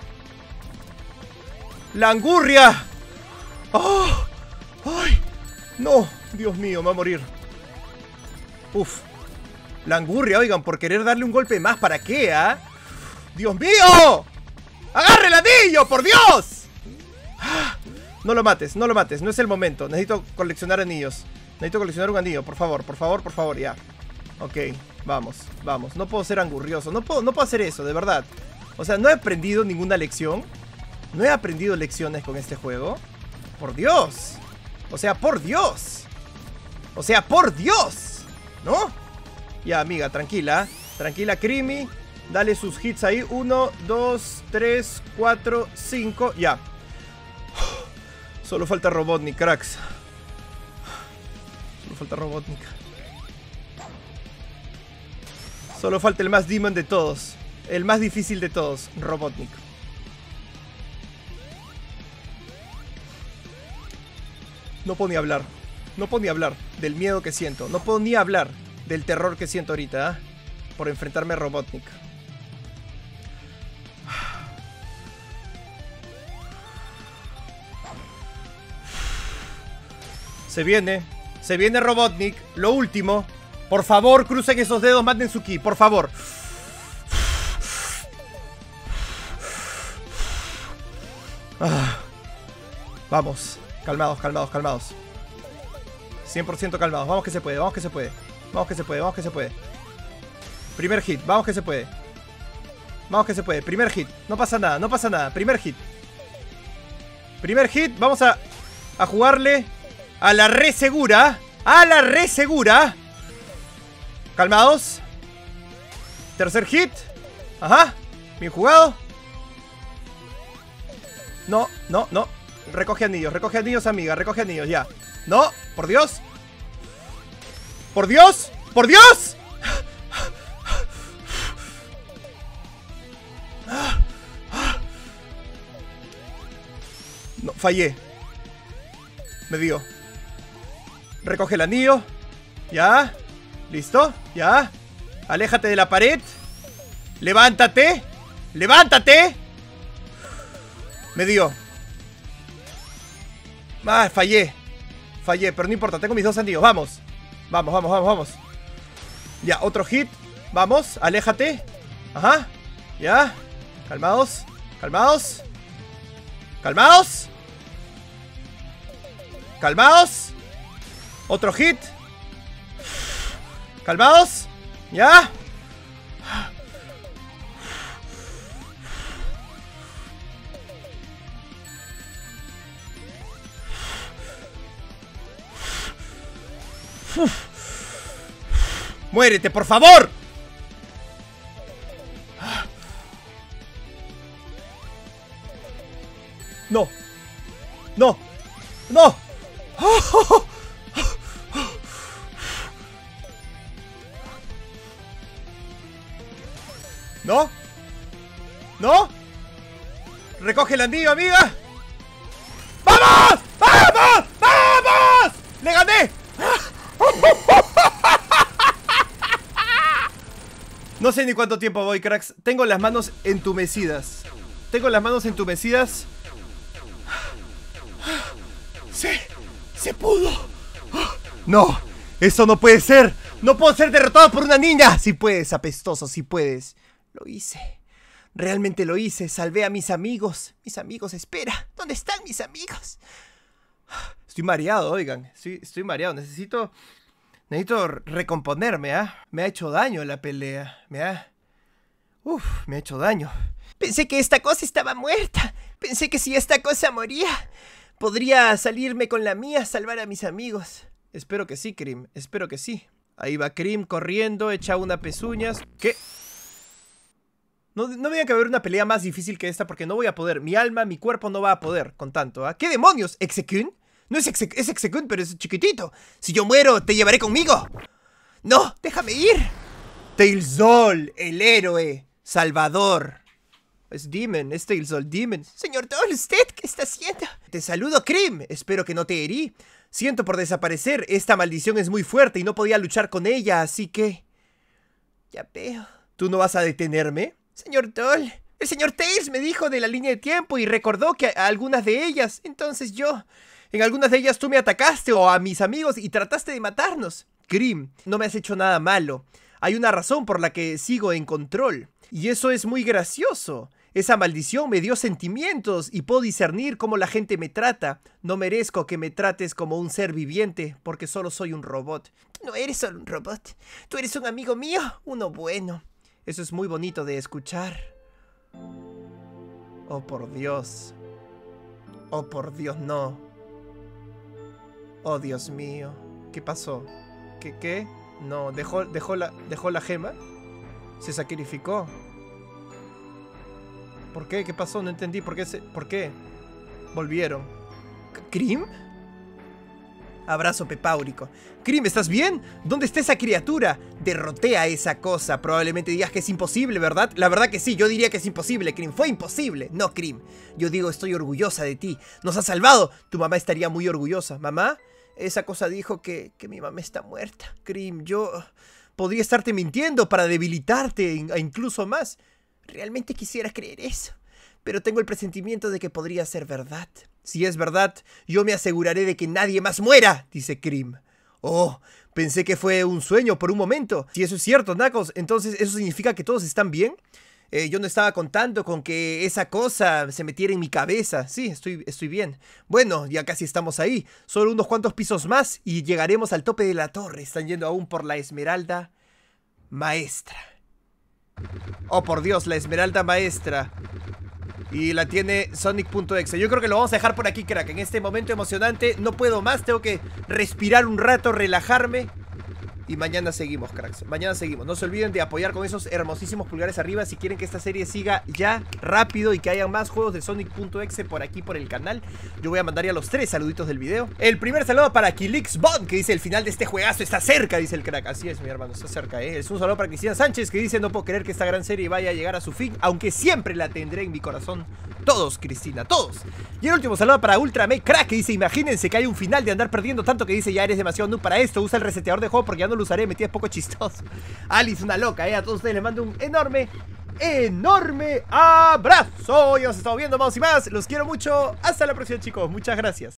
¡La angurria! ¡Oh! ¡Ay! No, Dios mío, me va a morir. Uf. La angurria, oigan, por querer darle un golpe más. ¿Para qué, ah? ¡Dios mío! ¡Agarre el anillo, por Dios! No lo mates, no lo mates. No es el momento. Necesito coleccionar anillos. Necesito coleccionar un anillo, por favor, por favor, por favor, ya. Ok, vamos, vamos. No puedo ser angurrioso. No puedo hacer eso, de verdad. O sea, no he aprendido ninguna lección. No he aprendido lecciones con este juego. Por Dios. O sea, por Dios. O sea, por Dios. ¿No? Ya, amiga, tranquila. Tranquila, Creamy. Dale sus hits ahí. 1, 2, 3, 4, 5. Ya. Solo falta Robotnik, cracks. Solo falta Robotnik. Solo falta el más demon de todos. El más difícil de todos, Robotnik. No puedo ni hablar. No puedo ni hablar del miedo que siento. No puedo ni hablar del terror que siento ahorita, ¿eh? Por enfrentarme a Robotnik. Se viene Robotnik. Lo último. Por favor, crucen esos dedos, manden su ki, por favor. Vamos, calmados, calmados, calmados. 100% calmados, vamos que se puede, vamos que se puede. Vamos que se puede, vamos que se puede. Primer hit, vamos que se puede. Vamos que se puede, primer hit. No pasa nada, no pasa nada, primer hit. Primer hit, vamos a jugarle a la re segura. A la re segura. Calmados. Tercer hit. Ajá. Bien jugado. No, no, no. Recoge anillos, amiga. Recoge anillos, ya. No, por Dios. ¡Por Dios! ¡Por Dios! No, fallé. Me dio. Recoge el anillo. Ya. ¿Listo? Ya. Aléjate de la pared. Levántate. ¡Levántate! Me dio. Ah, fallé. Fallé, pero no importa, tengo mis 2 anillos. Vamos. Vamos, vamos, vamos, vamos. Ya, otro hit. Vamos, aléjate. Ajá. Ya. Calmados. Calmados. Calmados. Calmados. Otro hit. Calmados. Ya. ¡Muérete, por favor! No. No. No. ¿No? ¿No? Recoge el anillo, amiga. ¡Vamos! ¡Vamos! ¡Vamos! ¡Le gané! No sé ni cuánto tiempo voy, cracks. Tengo las manos entumecidas. Tengo las manos entumecidas. ¡Se pudo! No, eso no puede ser. No puedo ser derrotado por una niña. Si puedes, apestoso, si puedes. Lo hice. Realmente lo hice. Salvé a mis amigos. Mis amigos, espera. ¿Dónde están mis amigos? Estoy mareado, oigan. Estoy mareado. Necesito recomponerme, ¿ah? Me ha hecho daño la pelea. Me ha hecho daño. Pensé que esta cosa estaba muerta. Pensé que si esta cosa moría, podría salirme con la mía, salvar a mis amigos. Espero que sí, Cream. Espero que sí. Ahí va Cream corriendo, echa una pezuñas. ¿Qué? No veía que haber una pelea más difícil que esta porque no voy a poder. Mi alma, mi cuerpo no va a poder con tanto, ¿ah? ¿Qué demonios? ¿Execute? No es Execute, pero es chiquitito. Si yo muero, te llevaré conmigo. No, déjame ir. Tailsol, el héroe, salvador. Es Demon, es Tailsol, Demon. Señor Doll, ¿usted qué está haciendo? Te saludo, Cream. Espero que no te herí. Siento por desaparecer. Esta maldición es muy fuerte y no podía luchar con ella, así que... Ya veo. ¿Tú no vas a detenerme? Señor Doll, el señor Tails me dijo de la línea de tiempo y recordó que a algunas de ellas, entonces yo... En algunas de ellas tú me atacaste o a mis amigos y trataste de matarnos. Cream, no me has hecho nada malo. Hay una razón por la que sigo en control. Y eso es muy gracioso. Esa maldición me dio sentimientos y puedo discernir cómo la gente me trata. No merezco que me trates como un ser viviente porque solo soy un robot. No eres solo un robot. Tú eres un amigo mío, uno bueno. Eso es muy bonito de escuchar. Oh, por Dios. Oh, por Dios, no. Oh, Dios mío. ¿Qué pasó? ¿Qué? No, dejó la gema. Se sacrificó. ¿Por qué? ¿Qué pasó? No entendí. ¿Por qué? Volvieron. ¿Cream? Abrazo pepáurico. Cream, ¿estás bien? ¿Dónde está esa criatura? Derroté a esa cosa. Probablemente digas que es imposible, ¿verdad? La verdad que sí, yo diría que es imposible, Cream. Fue imposible. No, Cream. Yo digo, estoy orgullosa de ti. Nos has salvado. Tu mamá estaría muy orgullosa. ¿Mamá? Esa cosa dijo que mi mamá está muerta. Cream, yo podría estarte mintiendo para debilitarte e incluso más. Realmente quisiera creer eso, pero tengo el presentimiento de que podría ser verdad. Si es verdad, yo me aseguraré de que nadie más muera, dice Cream. Oh, pensé que fue un sueño por un momento. Si eso es cierto, Knuckles, entonces ¿eso significa que todos están bien? Yo no estaba contando con que esa cosa se metiera en mi cabeza. Sí, estoy bien. Bueno, ya casi estamos ahí. Solo unos cuantos pisos más y llegaremos al tope de la torre. Están yendo aún por la Esmeralda Maestra. Oh, por Dios, la Esmeralda Maestra. Y la tiene Sonic.exe. Yo creo que lo vamos a dejar por aquí, crack. En este momento emocionante no puedo más. Tengo que respirar un rato, relajarme. Y mañana seguimos, cracks. Mañana seguimos. No se olviden de apoyar con esos hermosísimos pulgares arriba si quieren que esta serie siga ya rápido y que haya más juegos de Sonic.exe por aquí por el canal. Yo voy a mandar ya los 3 saluditos del video. El primer saludo para Kilix Bond, que dice: el final de este juegazo está cerca, dice el crack. Así es, mi hermano, está cerca, ¿eh? Es un saludo para Cristian Sánchez, que dice: no puedo creer que esta gran serie vaya a llegar a su fin, aunque siempre la tendré en mi corazón. Todos, Cristina, todos. Y el último saludo para Ultramake Crack, que dice: imagínense que hay un final de andar perdiendo tanto, que dice: ya eres demasiado noob para esto, usa el reseteador de juego porque ya no lo usaré, me tienes poco chistoso. Alice, una loca, a todos ustedes les mando un enorme abrazo. Ya nos estamos viendo más y más. Los quiero mucho. Hasta la próxima, chicos. Muchas gracias.